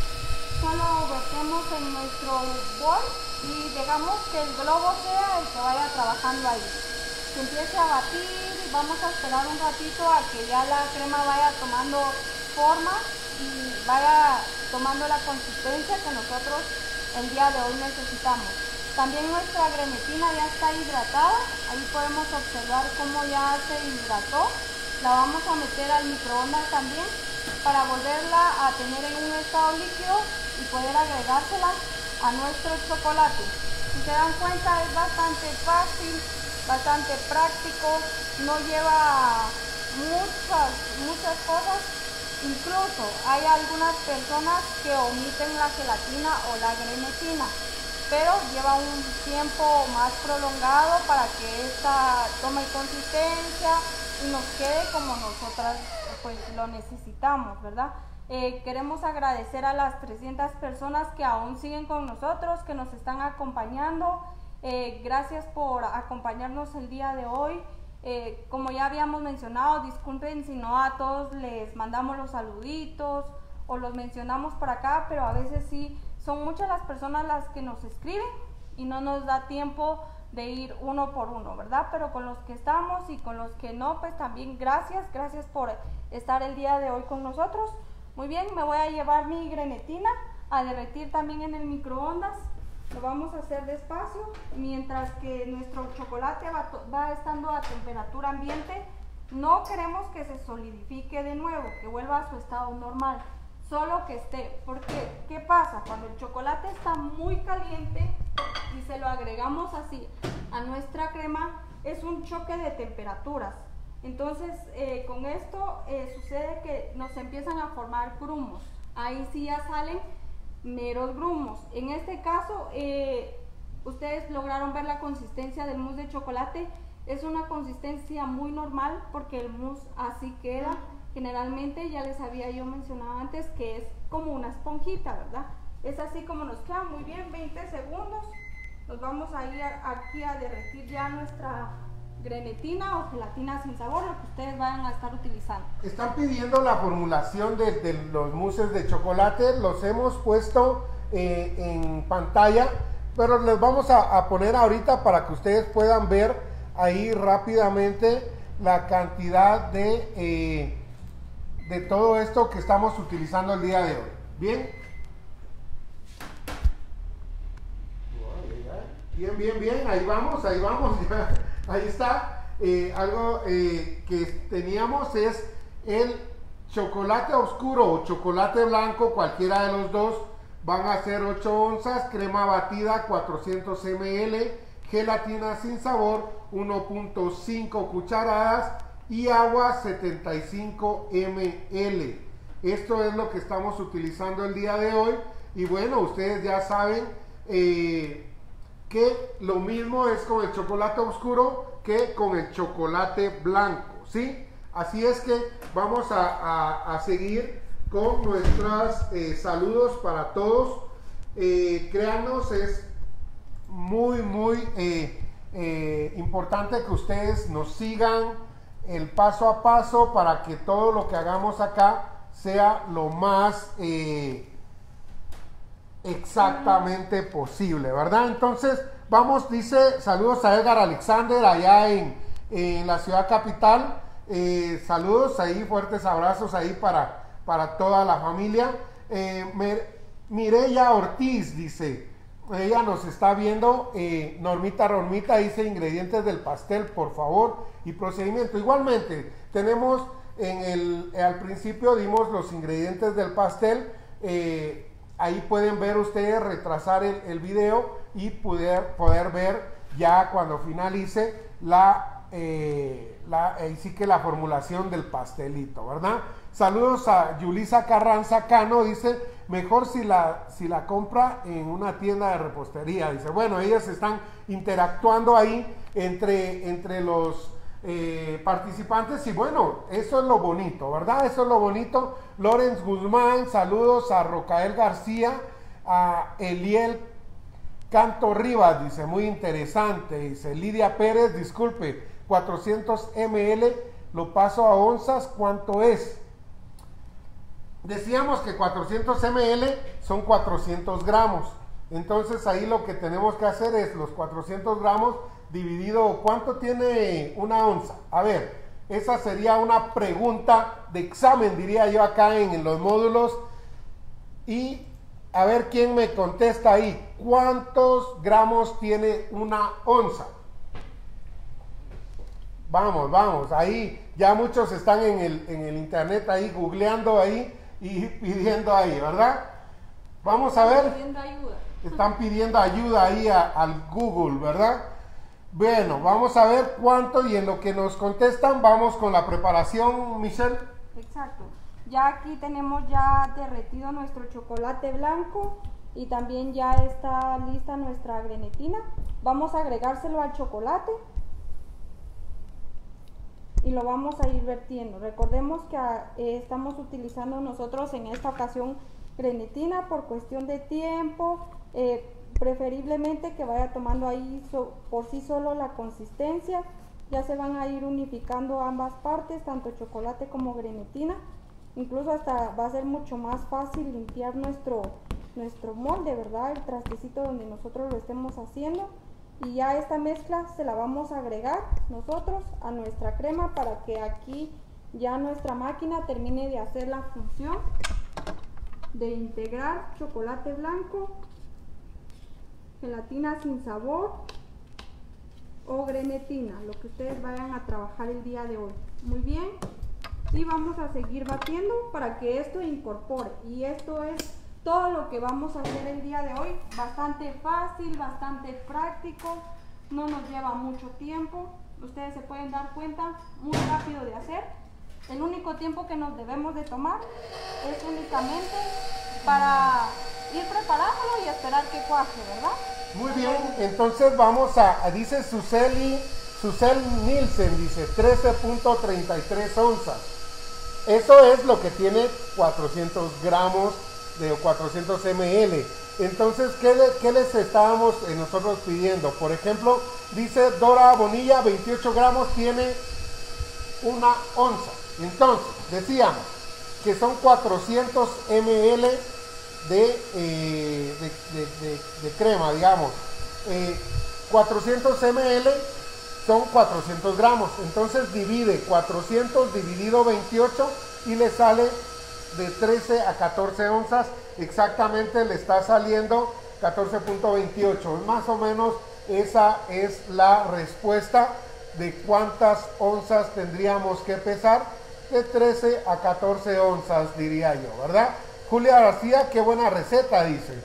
Solo vertemos en nuestro bol y dejamos que el globo sea el que vaya trabajando ahí. Se empiece a batir y vamos a esperar un ratito a que ya la crema vaya tomando forma y vaya tomando la consistencia que nosotros el día de hoy necesitamos. También nuestra grenetina ya está hidratada, ahí podemos observar cómo ya se hidrató. La vamos a meter al microondas también para volverla a tener en un estado líquido y poder agregársela a nuestro chocolate. Si se dan cuenta, es bastante fácil, bastante práctico, no lleva muchas, muchas cosas. Incluso hay algunas personas que omiten la gelatina o la grenetina, pero lleva un tiempo más prolongado para que esta tome consistencia y nos quede como nosotras pues lo necesitamos, ¿verdad? Eh, queremos agradecer a las trescientas personas que aún siguen con nosotros, que nos están acompañando. Eh, gracias por acompañarnos el día de hoy. Eh, como ya habíamos mencionado, disculpen si no a todos les mandamos los saluditos o los mencionamos por acá, pero a veces sí son muchas las personas las que nos escriben y no nos da tiempo de ir uno por uno, ¿verdad? Pero con los que estamos y con los que no, pues también gracias, gracias por estar el día de hoy con nosotros. Muy bien, me voy a llevar mi grenetina a derretir también en el microondas. Lo vamos a hacer despacio, mientras que nuestro chocolate va, va estando a temperatura ambiente. No queremos que se solidifique de nuevo, que vuelva a su estado normal, solo que esté, porque ¿qué pasa? Cuando el chocolate está muy caliente y se lo agregamos así a nuestra crema, es un choque de temperaturas. Entonces eh, con esto eh, sucede que nos empiezan a formar grumos. Ahí sí ya salen meros grumos. En este caso eh, ustedes lograron ver la consistencia del mousse de chocolate. Es una consistencia muy normal porque el mousse así queda. Generalmente ya les había yo mencionado antes que es como una esponjita, ¿verdad? Es así como nos queda. Muy bien, veinte segundos. Nos vamos a ir a, aquí a derretir ya nuestra grenetina o gelatina sin sabor, lo que ustedes vayan a estar utilizando. Están pidiendo la formulación de, de los mousses de chocolate, los hemos puesto eh, en pantalla, pero les vamos a, a poner ahorita para que ustedes puedan ver ahí rápidamente la cantidad de, eh, de todo esto que estamos utilizando el día de hoy. Bien. Bien, bien, bien, ahí vamos, ahí vamos, ya, ahí está. Eh, algo eh, que teníamos es el chocolate oscuro o chocolate blanco, cualquiera de los dos, van a ser ocho onzas, crema batida cuatrocientos mililitros, gelatina sin sabor uno punto cinco cucharadas y agua setenta y cinco mililitros. Esto es lo que estamos utilizando el día de hoy y bueno, ustedes ya saben eh, que lo mismo es con el chocolate oscuro que con el chocolate blanco, ¿sí? Así es que vamos a, a, a seguir con nuestros eh, saludos para todos. Eh, créanos, es muy, muy eh, eh, importante que ustedes nos sigan el paso a paso para que todo lo que hagamos acá sea lo más eh, exactamente posible, ¿verdad? Entonces, vamos, dice, saludos a Edgar Alexander allá en, en la ciudad capital. Eh, saludos ahí, fuertes abrazos ahí para, para toda la familia. Eh, Mireya Ortiz dice, ella nos está viendo. eh, Normita Normita dice ingredientes del pastel, por favor, y procedimiento. Igualmente, tenemos en el, al principio dimos los ingredientes del pastel. Eh, ahí pueden ver ustedes, retrasar el, el video y poder, poder ver ya cuando finalice la, eh, la, eh, sí que la formulación del pastelito, ¿verdad? Saludos a Yulisa Carranza Cano, dice, mejor si la, si la compra en una tienda de repostería. Dice, bueno, ellas están interactuando ahí entre, entre los eh, participantes y bueno, eso es lo bonito, ¿verdad? Eso es lo bonito. Lorenz Guzmán, saludos a Rocael García, a Eliel Canto Rivas, dice, muy interesante. Dice, Lidia Pérez, disculpe, cuatrocientos mililitros, lo paso a onzas, ¿cuánto es? Decíamos que cuatrocientos mililitros son cuatrocientos gramos. Entonces ahí lo que tenemos que hacer es los cuatrocientos gramos dividido, ¿cuánto tiene una onza? A ver, esa sería una pregunta de examen, diría yo acá en, en los módulos. Y a ver quién me contesta ahí. ¿Cuántos gramos tiene una onza? Vamos, vamos, ahí ya muchos están en el, en el internet ahí googleando ahí y pidiendo ahí, ¿verdad? Vamos a ver. Pidiendo ayuda. Están pidiendo ayuda ahí a, al Google, ¿verdad? Bueno, vamos a ver cuánto y en lo que nos contestan vamos con la preparación, Michelle. Exacto. Ya aquí tenemos ya derretido nuestro chocolate blanco y también ya está lista nuestra grenetina. Vamos a agregárselo al chocolate y lo vamos a ir vertiendo. Recordemos que eh, estamos utilizando nosotros en esta ocasión grenetina por cuestión de tiempo, eh, preferiblemente que vaya tomando ahí so, por sí solo la consistencia. Ya se van a ir unificando ambas partes, tanto chocolate como grenetina. Incluso hasta va a ser mucho más fácil limpiar nuestro, nuestro molde, ¿verdad? El trastecito donde nosotros lo estemos haciendo. Y ya esta mezcla se la vamos a agregar nosotros a nuestra crema para que aquí ya nuestra máquina termine de hacer la función de integrar chocolate blanco, gelatina sin sabor o grenetina, lo que ustedes vayan a trabajar el día de hoy. Muy bien, y vamos a seguir batiendo para que esto incorpore. Y esto es todo lo que vamos a hacer el día de hoy. Bastante fácil, bastante práctico, no nos lleva mucho tiempo. Ustedes se pueden dar cuenta, muy rápido de hacer. El único tiempo que nos debemos de tomar es únicamente para ir preparándolo y esperar que cuaje, ¿verdad? Muy bien, entonces vamos a, a dice Suseli, Susel Nielsen, dice trece punto treinta y tres onzas. Eso es lo que tiene cuatrocientos gramos de cuatrocientos mililitros. Entonces, ¿qué, le, qué les estábamos eh, nosotros pidiendo? Por ejemplo, dice Dora Bonilla, veintiocho gramos tiene una onza. Entonces, decíamos que son cuatrocientos mililitros de, eh, de, de, de, de crema, digamos. Eh, cuatrocientos mililitros son cuatrocientos gramos. Entonces divide cuatrocientos dividido veintiocho y le sale de trece a catorce onzas. Exactamente le está saliendo catorce punto veintiocho. Más o menos esa es la respuesta de cuántas onzas tendríamos que pesar. De trece a catorce onzas, diría yo, ¿verdad? Julia García, qué buena receta, dice.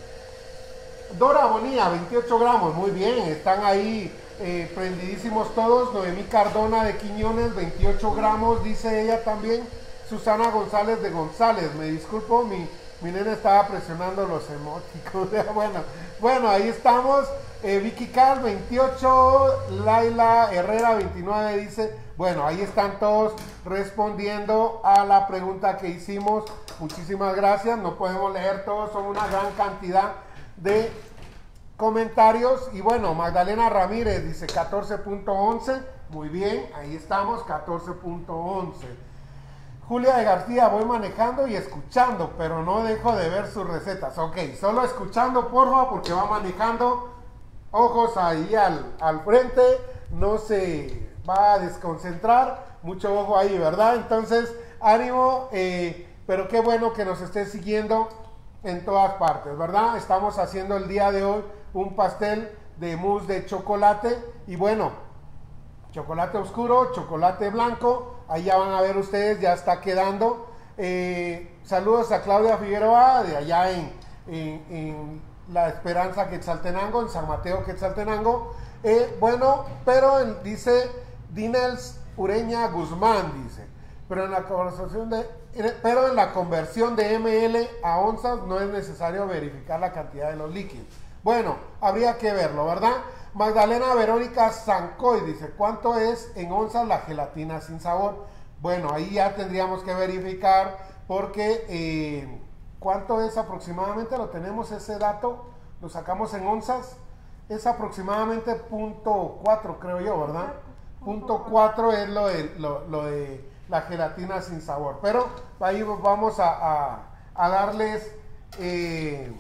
Dora Bonilla, veintiocho gramos, muy bien, están ahí eh, prendidísimos todos. Noemí Cardona de Quiñones, veintiocho gramos, dice ella también. Susana González de González, me disculpo, mi, mi nena estaba presionando los emoticos. bueno, bueno, ahí estamos. Eh, Vicky Carl, veintiocho. Laila Herrera, veintinueve, dice. Bueno, ahí están todos respondiendo a la pregunta que hicimos. Muchísimas gracias. No podemos leer todos, son una gran cantidad de comentarios. Y bueno, Magdalena Ramírez dice catorce punto once. Muy bien, ahí estamos, catorce punto once. Julia de García, voy manejando y escuchando, pero no dejo de ver sus recetas. Ok, solo escuchando, por favor, porque va manejando. Ojos ahí al, al frente, no se va a desconcentrar. Mucho ojo ahí, ¿verdad? Entonces, ánimo, eh, pero qué bueno que nos esté siguiendo en todas partes, ¿verdad? Estamos haciendo el día de hoy un pastel de mousse de chocolate. Y bueno, chocolate oscuro, chocolate blanco. Ahí ya van a ver ustedes, ya está quedando. Eh, saludos a Claudia Figueroa, de allá en, en, en La Esperanza, Quetzaltenango, en San Mateo, Quetzaltenango. Eh, bueno, pero en, dice Dinels Ureña Guzmán, dice, pero en la conversación de, pero en la conversión de ml a onzas no es necesario verificar la cantidad de los líquidos. Bueno, habría que verlo, ¿verdad? Magdalena Verónica Sancoy dice, ¿cuánto es en onzas la gelatina sin sabor? Bueno, ahí ya tendríamos que verificar porque eh, ¿cuánto es aproximadamente? Lo tenemos ese dato, lo sacamos en onzas, es aproximadamente punto cuatro, creo yo, ¿verdad? Punto cuatro es lo de, lo, lo de la gelatina sin sabor, pero ahí vamos a, a, a darles eh,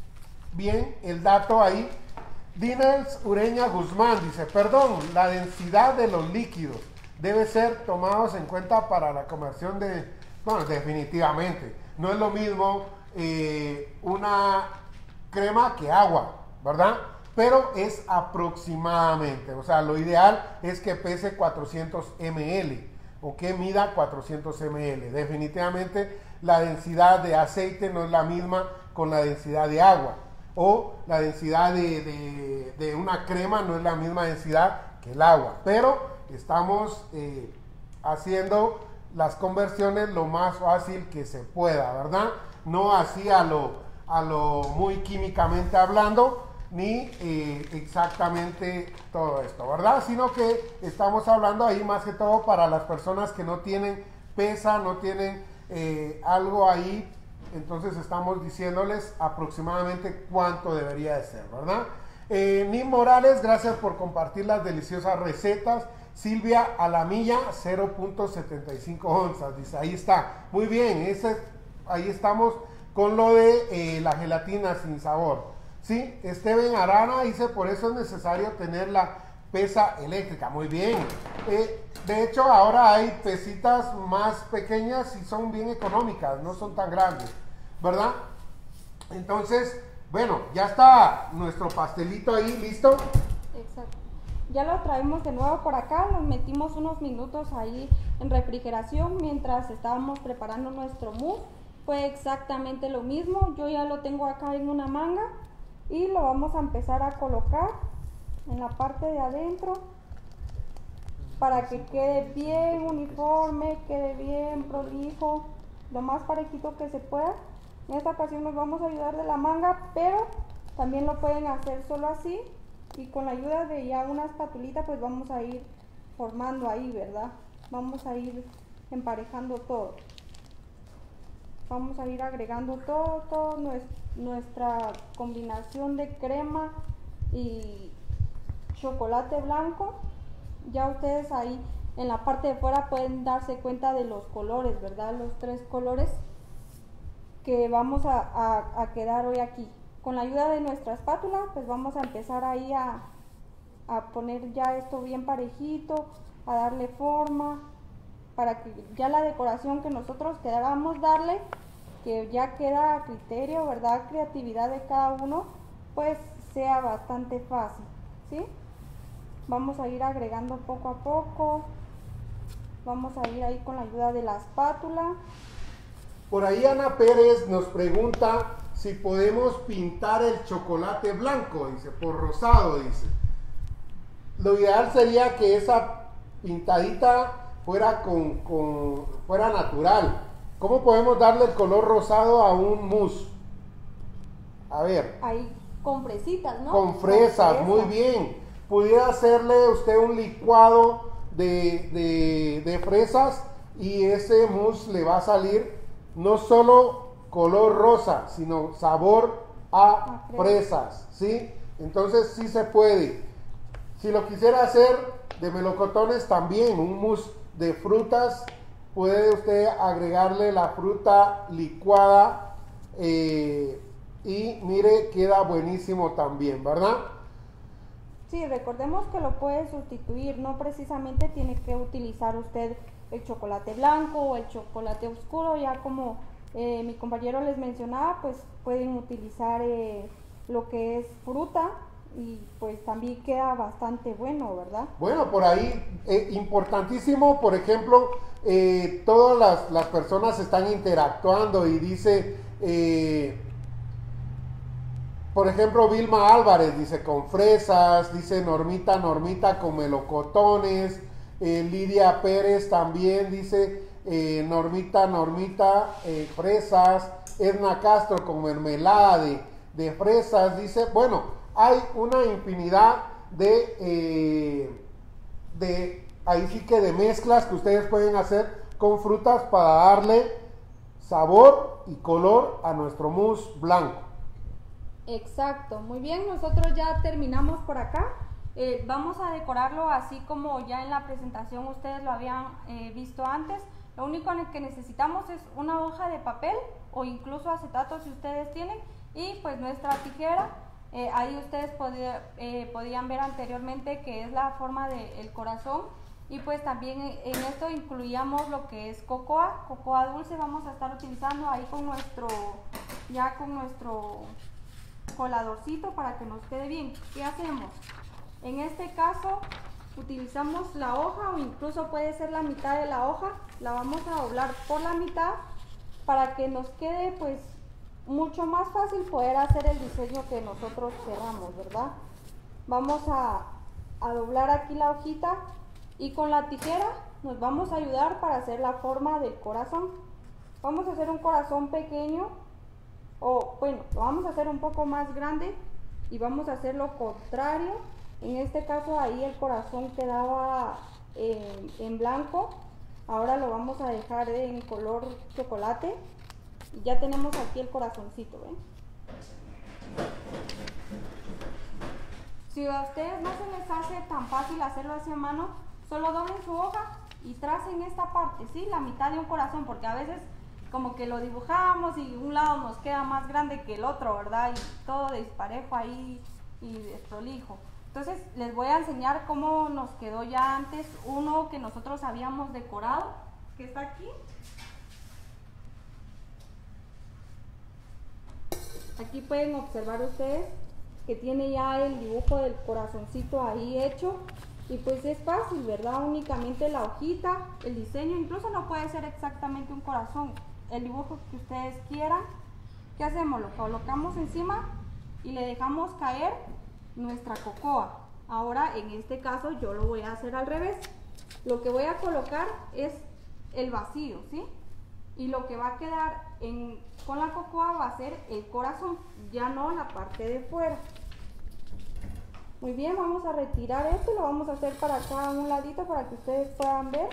bien el dato ahí. Dinels Ureña Guzmán dice, perdón, la densidad de los líquidos debe ser tomados en cuenta para la conversión de, bueno, definitivamente, no es lo mismo eh, una crema que agua, ¿verdad? Pero es aproximadamente, o sea, lo ideal es que pese cuatrocientos mililitros o que mida cuatrocientos mililitros. Definitivamente la densidad de aceite no es la misma con la densidad de agua, o la densidad de, de, de una crema no es la misma densidad que el agua, pero estamos eh, haciendo las conversiones lo más fácil que se pueda, ¿verdad? No así a lo, a lo muy químicamente hablando, ni eh, exactamente todo esto, ¿verdad? Sino que estamos hablando ahí más que todo para las personas que no tienen pesa, no tienen eh, algo ahí. Entonces estamos diciéndoles aproximadamente cuánto debería de ser, ¿verdad? Eh, Nim Morales, gracias por compartir las deliciosas recetas. Silvia Alamilla, cero punto setenta y cinco onzas, dice, ahí está. Muy bien, ese, ahí estamos con lo de eh, la gelatina sin sabor. Sí, Esteban Arana dice, por eso es necesario tener la pesa eléctrica. Muy bien. Eh, de hecho, ahora hay pesitas más pequeñas y son bien económicas, no son tan grandes, ¿verdad? Entonces, bueno, ya está nuestro pastelito ahí listo. Exacto. Ya lo traemos de nuevo por acá, nos metimos unos minutos ahí en refrigeración mientras estábamos preparando nuestro mousse. Fue exactamente lo mismo, yo ya lo tengo acá en una manga y lo vamos a empezar a colocar en la parte de adentro para que quede bien uniforme, quede bien prolijo, lo más parejito que se pueda. En esta ocasión nos vamos a ayudar de la manga, pero también lo pueden hacer solo así y con la ayuda de ya una espatulita pues vamos a ir formando ahí, ¿verdad? Vamos a ir emparejando todo. Vamos a ir agregando todo, todo nuestra combinación de crema y chocolate blanco. Ya ustedes ahí en la parte de fuera pueden darse cuenta de los colores, ¿verdad? Los tres colores que vamos a, a, a quedar hoy aquí. Con la ayuda de nuestra espátula, pues vamos a empezar ahí a, a poner ya esto bien parejito, a darle forma, para que ya la decoración que nosotros queramos darle, que ya queda a criterio, ¿verdad? Creatividad de cada uno, pues sea bastante fácil, ¿sí? Vamos a ir agregando poco a poco, vamos a ir ahí con la ayuda de la espátula. Por ahí Ana Pérez nos pregunta si podemos pintar el chocolate blanco, dice, por rosado, dice. Lo ideal sería que esa pintadita fuera, con, con, fuera natural. ¿Cómo podemos darle el color rosado a un mousse? A ver. Ahí con fresitas, ¿no? Con fresas, con muy bien. Pudiera hacerle usted un licuado de, de, de fresas y ese mousse le va a salir no solo color rosa, sino sabor a fresas, ¿sí? Entonces sí se puede. Si lo quisiera hacer de melocotones también, un mousse de frutas, puede usted agregarle la fruta licuada eh, y mire, queda buenísimo también, ¿verdad? Sí, recordemos que lo puede sustituir, no precisamente tiene que utilizar usted el chocolate blanco o el chocolate oscuro, ya como eh, mi compañero les mencionaba, pues pueden utilizar eh, lo que es fruta y pues también queda bastante bueno, ¿verdad? Bueno, por ahí, eh, importantísimo, por ejemplo, eh, todas las, las personas están interactuando y dice, eh, por ejemplo, Vilma Álvarez dice con fresas, dice Normita, Normita con melocotones, eh, Lidia Pérez también dice eh, Normita, Normita, eh, fresas, Edna Castro con mermelada de, de fresas, dice, bueno, hay una infinidad de, eh, de, ahí sí que de mezclas que ustedes pueden hacer con frutas para darle sabor y color a nuestro mousse blanco. Exacto, muy bien, nosotros ya terminamos por acá. Eh, vamos a decorarlo así como ya en la presentación ustedes lo habían eh, visto antes. Lo único que necesitamos es una hoja de papel o incluso acetato si ustedes tienen, y pues nuestra tijera. Eh, ahí ustedes podía, eh, podían ver anteriormente que es la forma del corazón, y pues también en esto incluíamos lo que es cocoa, cocoa dulce. Vamos a estar utilizando ahí con nuestro, ya con nuestro coladorcito para que nos quede bien. ¿Qué hacemos? En este caso utilizamos la hoja, o incluso puede ser la mitad de la hoja, la vamos a doblar por la mitad para que nos quede pues mucho más fácil poder hacer el diseño que nosotros queramos, ¿verdad? Vamos a, a doblar aquí la hojita y con la tijera nos vamos a ayudar para hacer la forma del corazón. Vamos a hacer un corazón pequeño, o bueno, lo vamos a hacer un poco más grande y vamos a hacer lo contrario. En este caso ahí el corazón quedaba eh, en blanco, ahora lo vamos a dejar en color chocolate. Y ya tenemos aquí el corazoncito, ¿ven? Si a ustedes no se les hace tan fácil hacerlo así a mano, solo doblen su hoja y tracen esta parte, ¿sí? La mitad de un corazón, porque a veces como que lo dibujamos y un lado nos queda más grande que el otro, ¿verdad? Y todo disparejo ahí y desprolijo. Entonces les voy a enseñar cómo nos quedó ya antes uno que nosotros habíamos decorado, que está aquí. Aquí pueden observar ustedes que tiene ya el dibujo del corazoncito ahí hecho, y pues es fácil, ¿verdad? Únicamente la hojita, el diseño, incluso no puede ser exactamente un corazón, el dibujo que ustedes quieran. ¿Qué hacemos? Lo colocamos encima y le dejamos caer nuestra cocoa. Ahora en este caso yo lo voy a hacer al revés. Lo que voy a colocar es el vacío, ¿sí? Y lo que va a quedar en, con la cocoa va a ser el corazón, ya no la parte de fuera. Muy bien, vamos a retirar esto y lo vamos a hacer para acá a un ladito para que ustedes puedan ver.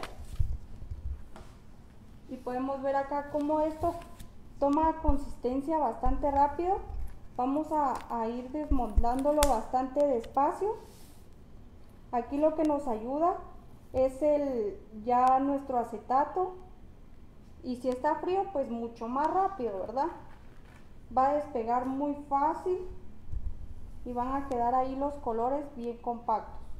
Y podemos ver acá cómo esto toma consistencia bastante rápido. Vamos a, a ir desmontándolo bastante despacio. Aquí lo que nos ayuda es el ya nuestro acetato. Y si está frío, pues mucho más rápido, ¿verdad? Va a despegar muy fácil y van a quedar ahí los colores bien compactos.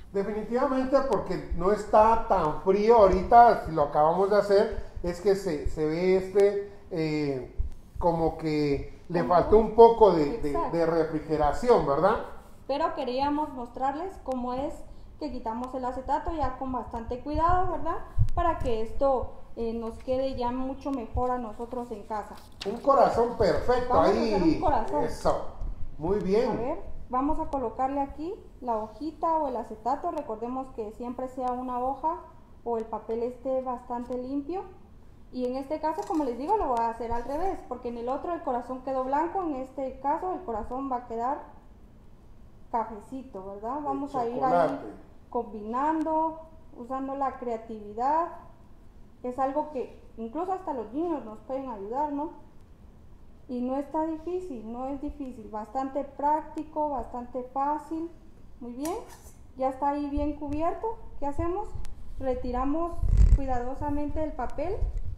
Definitivamente, porque no está tan frío ahorita, si lo acabamos de hacer, es que se, se ve este eh, como que le faltó un poco de, de, de refrigeración, ¿verdad? Pero queríamos mostrarles cómo es que quitamos el acetato ya con bastante cuidado, ¿verdad? Para que esto eh, nos quede ya mucho mejor a nosotros en casa. Un corazón perfecto. Vamos ahí. A hacer un corazón. Eso, muy bien. A ver, vamos a colocarle aquí la hojita o el acetato. Recordemos que siempre sea una hoja o el papel esté bastante limpio. Y en este caso, como les digo, lo voy a hacer al revés, porque en el otro el corazón quedó blanco, en este caso el corazón va a quedar cafecito, ¿verdad? Vamos a ir ahí combinando, usando la creatividad. Es algo que incluso hasta los niños nos pueden ayudar, ¿no? Y no está difícil, no es difícil, bastante práctico, bastante fácil. Muy bien, ya está ahí bien cubierto. ¿Qué hacemos? Retiramos cuidadosamente el papel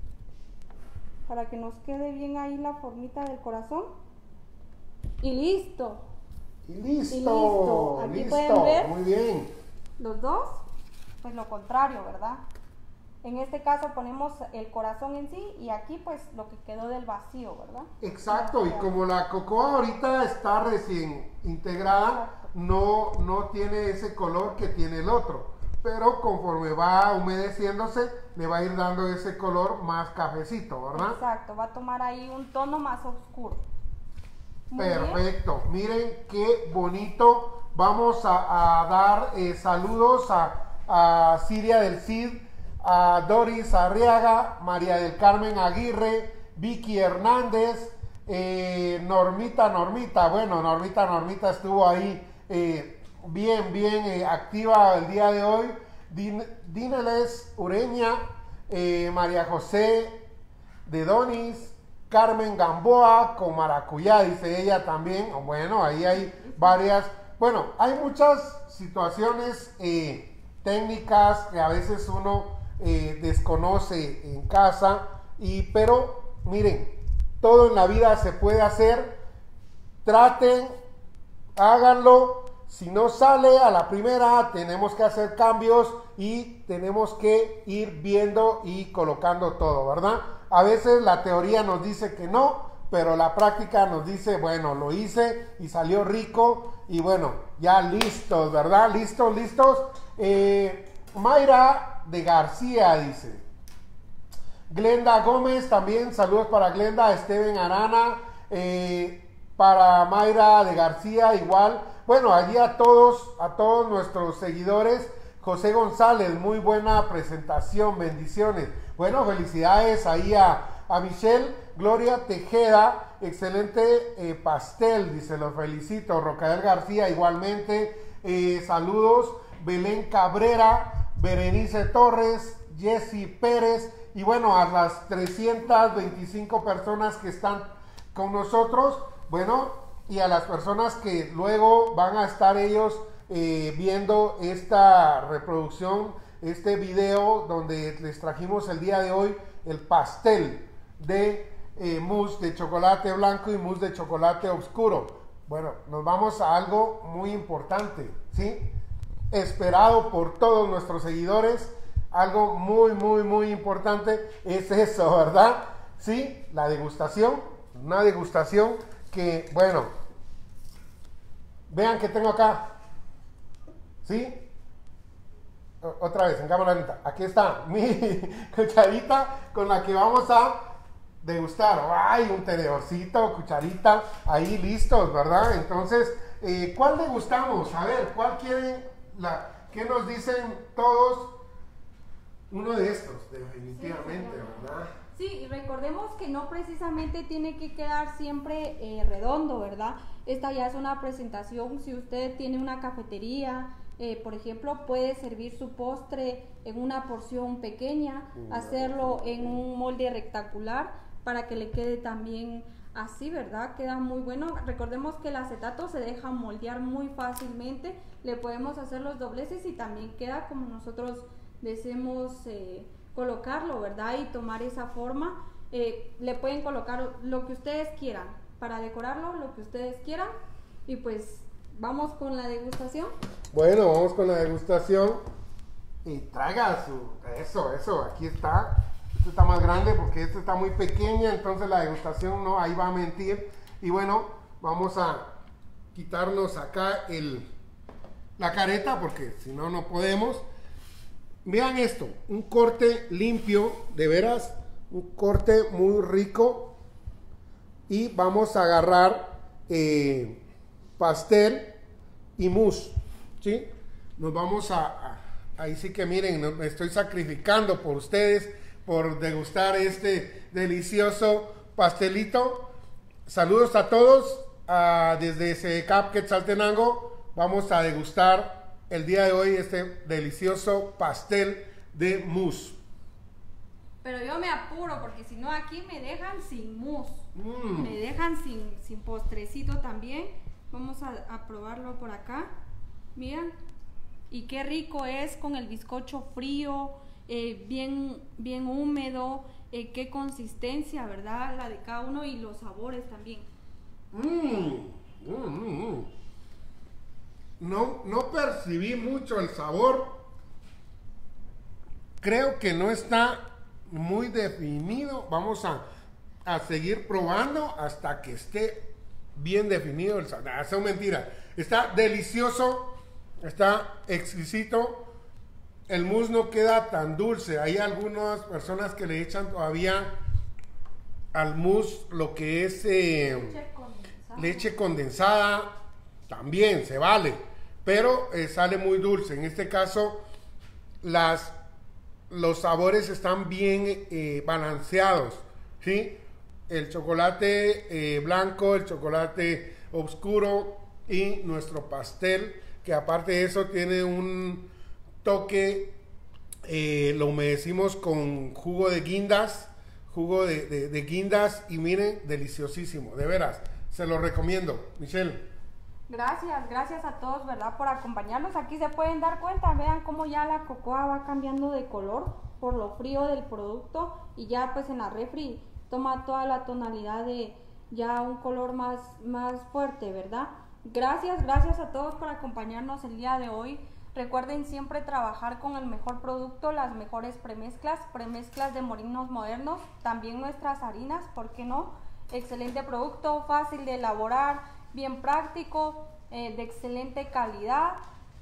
para que nos quede bien ahí la formita del corazón. Y listo. Y listo. Y listo. Aquí listo. pueden ver. Muy bien. Los dos, pues lo contrario, ¿verdad? En este caso ponemos el corazón en sí y aquí pues lo que quedó del vacío, ¿verdad? Exacto, y como la cocoa ahorita está recién integrada, no, no tiene ese color que tiene el otro. Pero conforme va humedeciéndose, le va a ir dando ese color más cafecito, ¿verdad? Exacto, va a tomar ahí un tono más oscuro. Muy Perfecto, bien. Miren qué bonito. Vamos a, a dar eh, saludos a, a Siria del Cid, a Doris Arriaga, María del Carmen Aguirre, Vicky Hernández, eh, Normita Normita. Bueno, Normita Normita estuvo ahí eh, bien, bien eh, activa el día de hoy. Din, Dineles Ureña, eh, María José de Donis, Carmen Gamboa con maracuyá, dice ella también. Bueno, ahí hay varias. Bueno, hay muchas situaciones eh, técnicas que a veces uno eh, desconoce en casa, y pero miren, todo en la vida se puede hacer. Traten, háganlo. Si no sale a la primera, tenemos que hacer cambios y tenemos que ir viendo y colocando todo, ¿verdad? A veces la teoría nos dice que no, pero la práctica nos dice, bueno, lo hice y salió rico y bueno, ya listos, ¿verdad? Listos, listos. Eh, Mayra de García dice. Glenda Gómez también, saludos para Glenda, Esteban Arana, eh, para Mayra de García igual. Bueno, allí a todos, a todos nuestros seguidores. José González, muy buena presentación, bendiciones. Bueno, felicidades ahí a, a Michelle. Gloria Tejeda, excelente eh, pastel, dice, los felicito. Rocael García igualmente, eh, saludos. Belén Cabrera, Berenice Torres, Jessy Pérez, y bueno, a las trescientas veinticinco personas que están con nosotros, bueno, y a las personas que luego van a estar ellos eh, viendo esta reproducción, este video donde les trajimos el día de hoy el pastel de eh, mousse de chocolate blanco y mousse de chocolate oscuro. Bueno, nos vamos a algo muy importante, ¿sí? Esperado por todos nuestros seguidores, algo muy, muy, muy importante es eso, ¿verdad? Sí, la degustación, una degustación que, bueno, vean que tengo acá, ¿sí? O, otra vez, en cámara lenta, aquí está mi cucharita con la que vamos a degustar. ¡Ay! Un tenedorcito, cucharita, ahí listos, ¿verdad? Entonces, eh, ¿cuál degustamos? A ver, ¿cuál quieren? La, ¿qué nos dicen todos? Uno de estos, definitivamente, sí, ¿verdad? Sí, y recordemos que no precisamente tiene que quedar siempre eh, redondo, ¿verdad? Esta ya es una presentación. Si usted tiene una cafetería, eh, por ejemplo, puede servir su postre en una porción pequeña, una hacerlo porción en un molde rectangular para que le quede también así, ¿verdad? Queda muy bueno. Recordemos que el acetato se deja moldear muy fácilmente. Le podemos hacer los dobleces y también queda como nosotros deseemos eh, colocarlo, ¿verdad? Y tomar esa forma. Eh, le pueden colocar lo que ustedes quieran para decorarlo, lo que ustedes quieran, y pues vamos con la degustación. Bueno, vamos con la degustación. Y traiga su... Eso, eso, aquí está. Este está más grande porque este está muy pequeña, entonces la degustación no, ahí va a mentir. Y bueno, vamos a quitarnos acá el, la careta porque si no, no podemos. Vean esto, un corte limpio, de veras, un corte muy rico. Y vamos a agarrar eh, pastel y mousse, ¿sí? Nos vamos a, a... Ahí sí que miren, me estoy sacrificando por ustedes, por degustar este delicioso pastelito. Saludos a todos, uh, desde SEDECAP Quetzaltenango. Vamos a degustar el día de hoy este delicioso pastel de mousse. Pero yo me apuro porque si no aquí me dejan sin mousse. Mm. Me dejan sin, sin postrecito también. Vamos a, a probarlo por acá. Miren. Y qué rico es con el bizcocho frío, eh, bien, bien húmedo, eh, qué consistencia, ¿verdad? La de cada uno y los sabores también. Mm, mm, mm. No, no percibí mucho el sabor. Creo que no está muy definido. Vamos a, a seguir probando hasta que esté bien definido el sabor. No, eso es mentira. Está delicioso. Está exquisito. El mousse no queda tan dulce. Hay algunas personas que le echan todavía al mousse lo que es eh, Leche condensada. leche condensada. También se vale, pero eh, sale muy dulce. En este caso, las, los sabores están bien eh, balanceados, ¿sí? El chocolate eh, blanco, el chocolate oscuro y nuestro pastel, que aparte de eso tiene un toque, eh, lo humedecimos con jugo de guindas, jugo de, de, de guindas y miren, deliciosísimo, de veras, se lo recomiendo. Michelle. Gracias, gracias a todos, ¿verdad? Por acompañarnos. Aquí se pueden dar cuenta, vean cómo ya la cocoa va cambiando de color por lo frío del producto y ya pues en la refri toma toda la tonalidad de ya un color más, más fuerte, ¿verdad? Gracias, gracias a todos por acompañarnos el día de hoy. Recuerden siempre trabajar con el mejor producto, las mejores premezclas, premezclas de Molinos Modernos, también nuestras harinas, ¿por qué no? Excelente producto, fácil de elaborar, bien práctico, eh, de excelente calidad,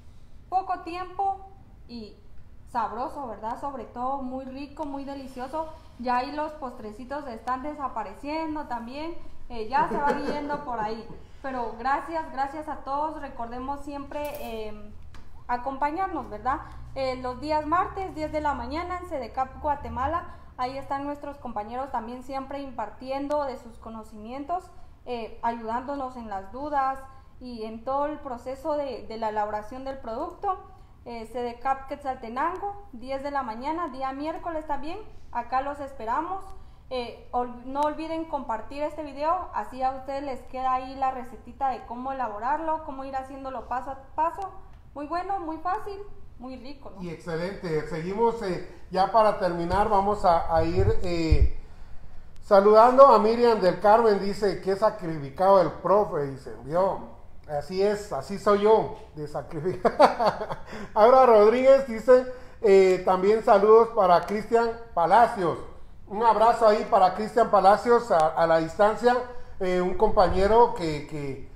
poco tiempo y sabroso, ¿verdad? Sobre todo muy rico, muy delicioso. Ya ahí los postrecitos están desapareciendo también, eh, ya se van yendo por ahí. Pero gracias, gracias a todos. Recordemos siempre eh, acompañarnos, ¿verdad? Eh, los días martes, diez de la mañana en SEDECAP Guatemala. Ahí están nuestros compañeros también siempre impartiendo de sus conocimientos, eh, ayudándonos en las dudas y en todo el proceso de, de la elaboración del producto. Eh, SEDECAP Quetzaltenango, diez de la mañana, día miércoles también. Acá los esperamos. Eh, ol, no olviden compartir este video, así a ustedes les queda ahí la recetita de cómo elaborarlo, cómo ir haciéndolo paso a paso. Muy bueno, muy fácil, muy rico, ¿no? Y excelente. Seguimos, eh, ya para terminar, vamos a, a ir eh, saludando a Miriam del Carmen. Dice que sacrificado el profe, dice, vio, así es, así soy yo, de sacrificar. Aura Rodríguez dice, eh, también saludos para Cristian Palacios. Un abrazo ahí para Cristian Palacios a, a la distancia, eh, un compañero que, que,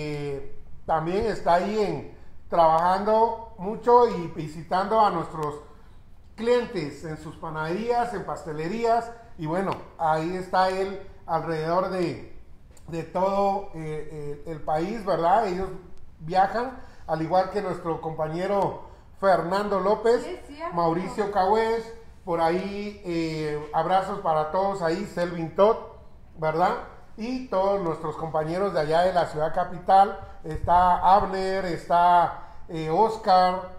que también está ahí en, trabajando mucho y visitando a nuestros clientes en sus panaderías, en pastelerías, y bueno, ahí está él alrededor de, de todo eh, eh, el país, ¿verdad? Ellos viajan, al igual que nuestro compañero Fernando López, sí, Mauricio Cahués. Por ahí, eh, abrazos para todos ahí, Selvin Todd, ¿verdad? Y todos nuestros compañeros de allá de la ciudad capital. Está Abner, está eh, Oscar,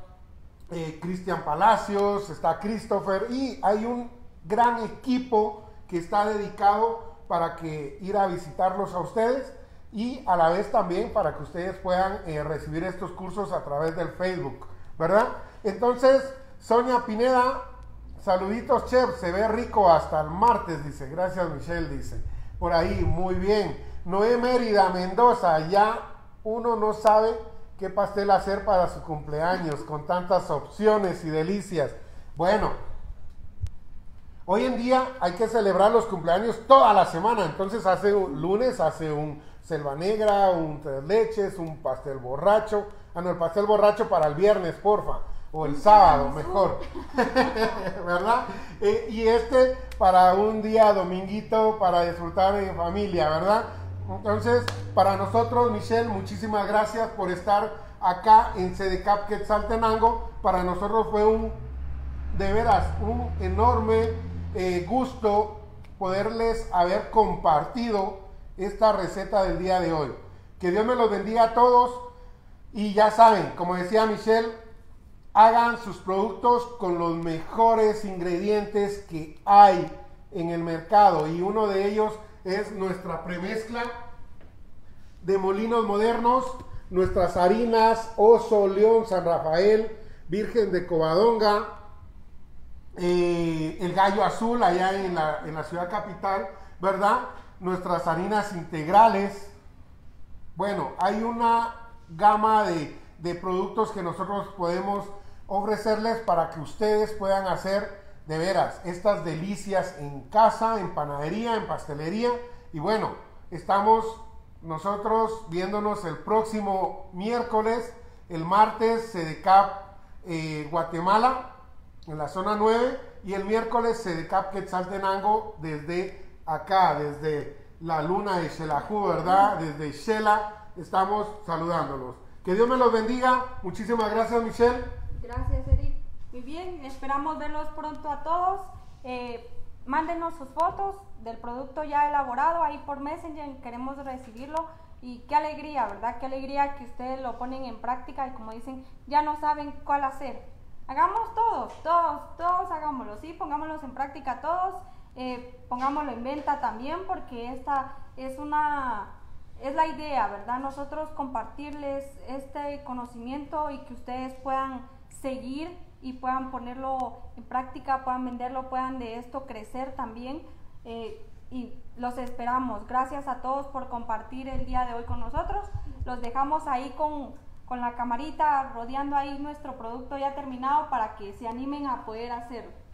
eh, Cristian Palacios, está Christopher. Y hay un gran equipo que está dedicado para que ir a visitarlos a ustedes. Y a la vez también para que ustedes puedan eh, recibir estos cursos a través del Facebook, ¿verdad? Entonces, Sonia Pineda... Saluditos, chef, se ve rico hasta el martes, dice. Gracias, Michelle, dice. Por ahí, muy bien. Noé Mérida Mendoza, ya uno no sabe qué pastel hacer para su cumpleaños con tantas opciones y delicias. Bueno, hoy en día hay que celebrar los cumpleaños toda la semana, entonces hace un lunes, hace un selva negra, un tres leches, un pastel borracho. Ah, no, el pastel borracho para el viernes, porfa, o el sábado, mejor, ¿verdad? Eh, y este para un día dominguito para disfrutar en familia, ¿verdad? Entonces, para nosotros, Michelle, muchísimas gracias por estar acá en Sedecap Quetzaltenango. Para nosotros fue un, de veras, un enorme eh, gusto poderles haber compartido esta receta del día de hoy. Que Dios me los bendiga a todos. Y ya saben, como decía Michelle, hagan sus productos con los mejores ingredientes que hay en el mercado. Y uno de ellos es nuestra premezcla de molinos modernos, nuestras harinas Oso, León, San Rafael, Virgen de Covadonga, eh, el Gallo Azul allá en la, en la ciudad capital, ¿verdad? Nuestras harinas integrales. Bueno, hay una gama de, de productos que nosotros podemos ofrecerles para que ustedes puedan hacer de veras estas delicias en casa, en panadería, en pastelería. Y bueno, estamos nosotros viéndonos el próximo miércoles, el martes Sedecap eh, Guatemala en la zona nueve, y el miércoles Sedecap Quetzaltenango desde acá, desde la luna de Xelajú, ¿verdad? Desde Xela estamos saludándolos. Que Dios me los bendiga. Muchísimas gracias, Michelle. Gracias, Eric. Muy bien, esperamos verlos pronto a todos. Eh, mándenos sus fotos del producto ya elaborado ahí por Messenger, queremos recibirlo. Y qué alegría, ¿verdad? Qué alegría que ustedes lo ponen en práctica y como dicen, ya no saben cuál hacer. Hagamos todos, todos, todos hagámoslo, ¿sí? Pongámoslos en práctica todos. Eh, pongámoslo en venta también, porque esta es una es la idea, ¿verdad? Nosotros compartirles este conocimiento y que ustedes puedan seguir y puedan ponerlo en práctica, puedan venderlo, puedan de esto crecer también. Eh, y los esperamos. Gracias a todos por compartir el día de hoy con nosotros. Los dejamos ahí con, con la camarita rodeando ahí nuestro producto ya terminado para que se animen a poder hacerlo.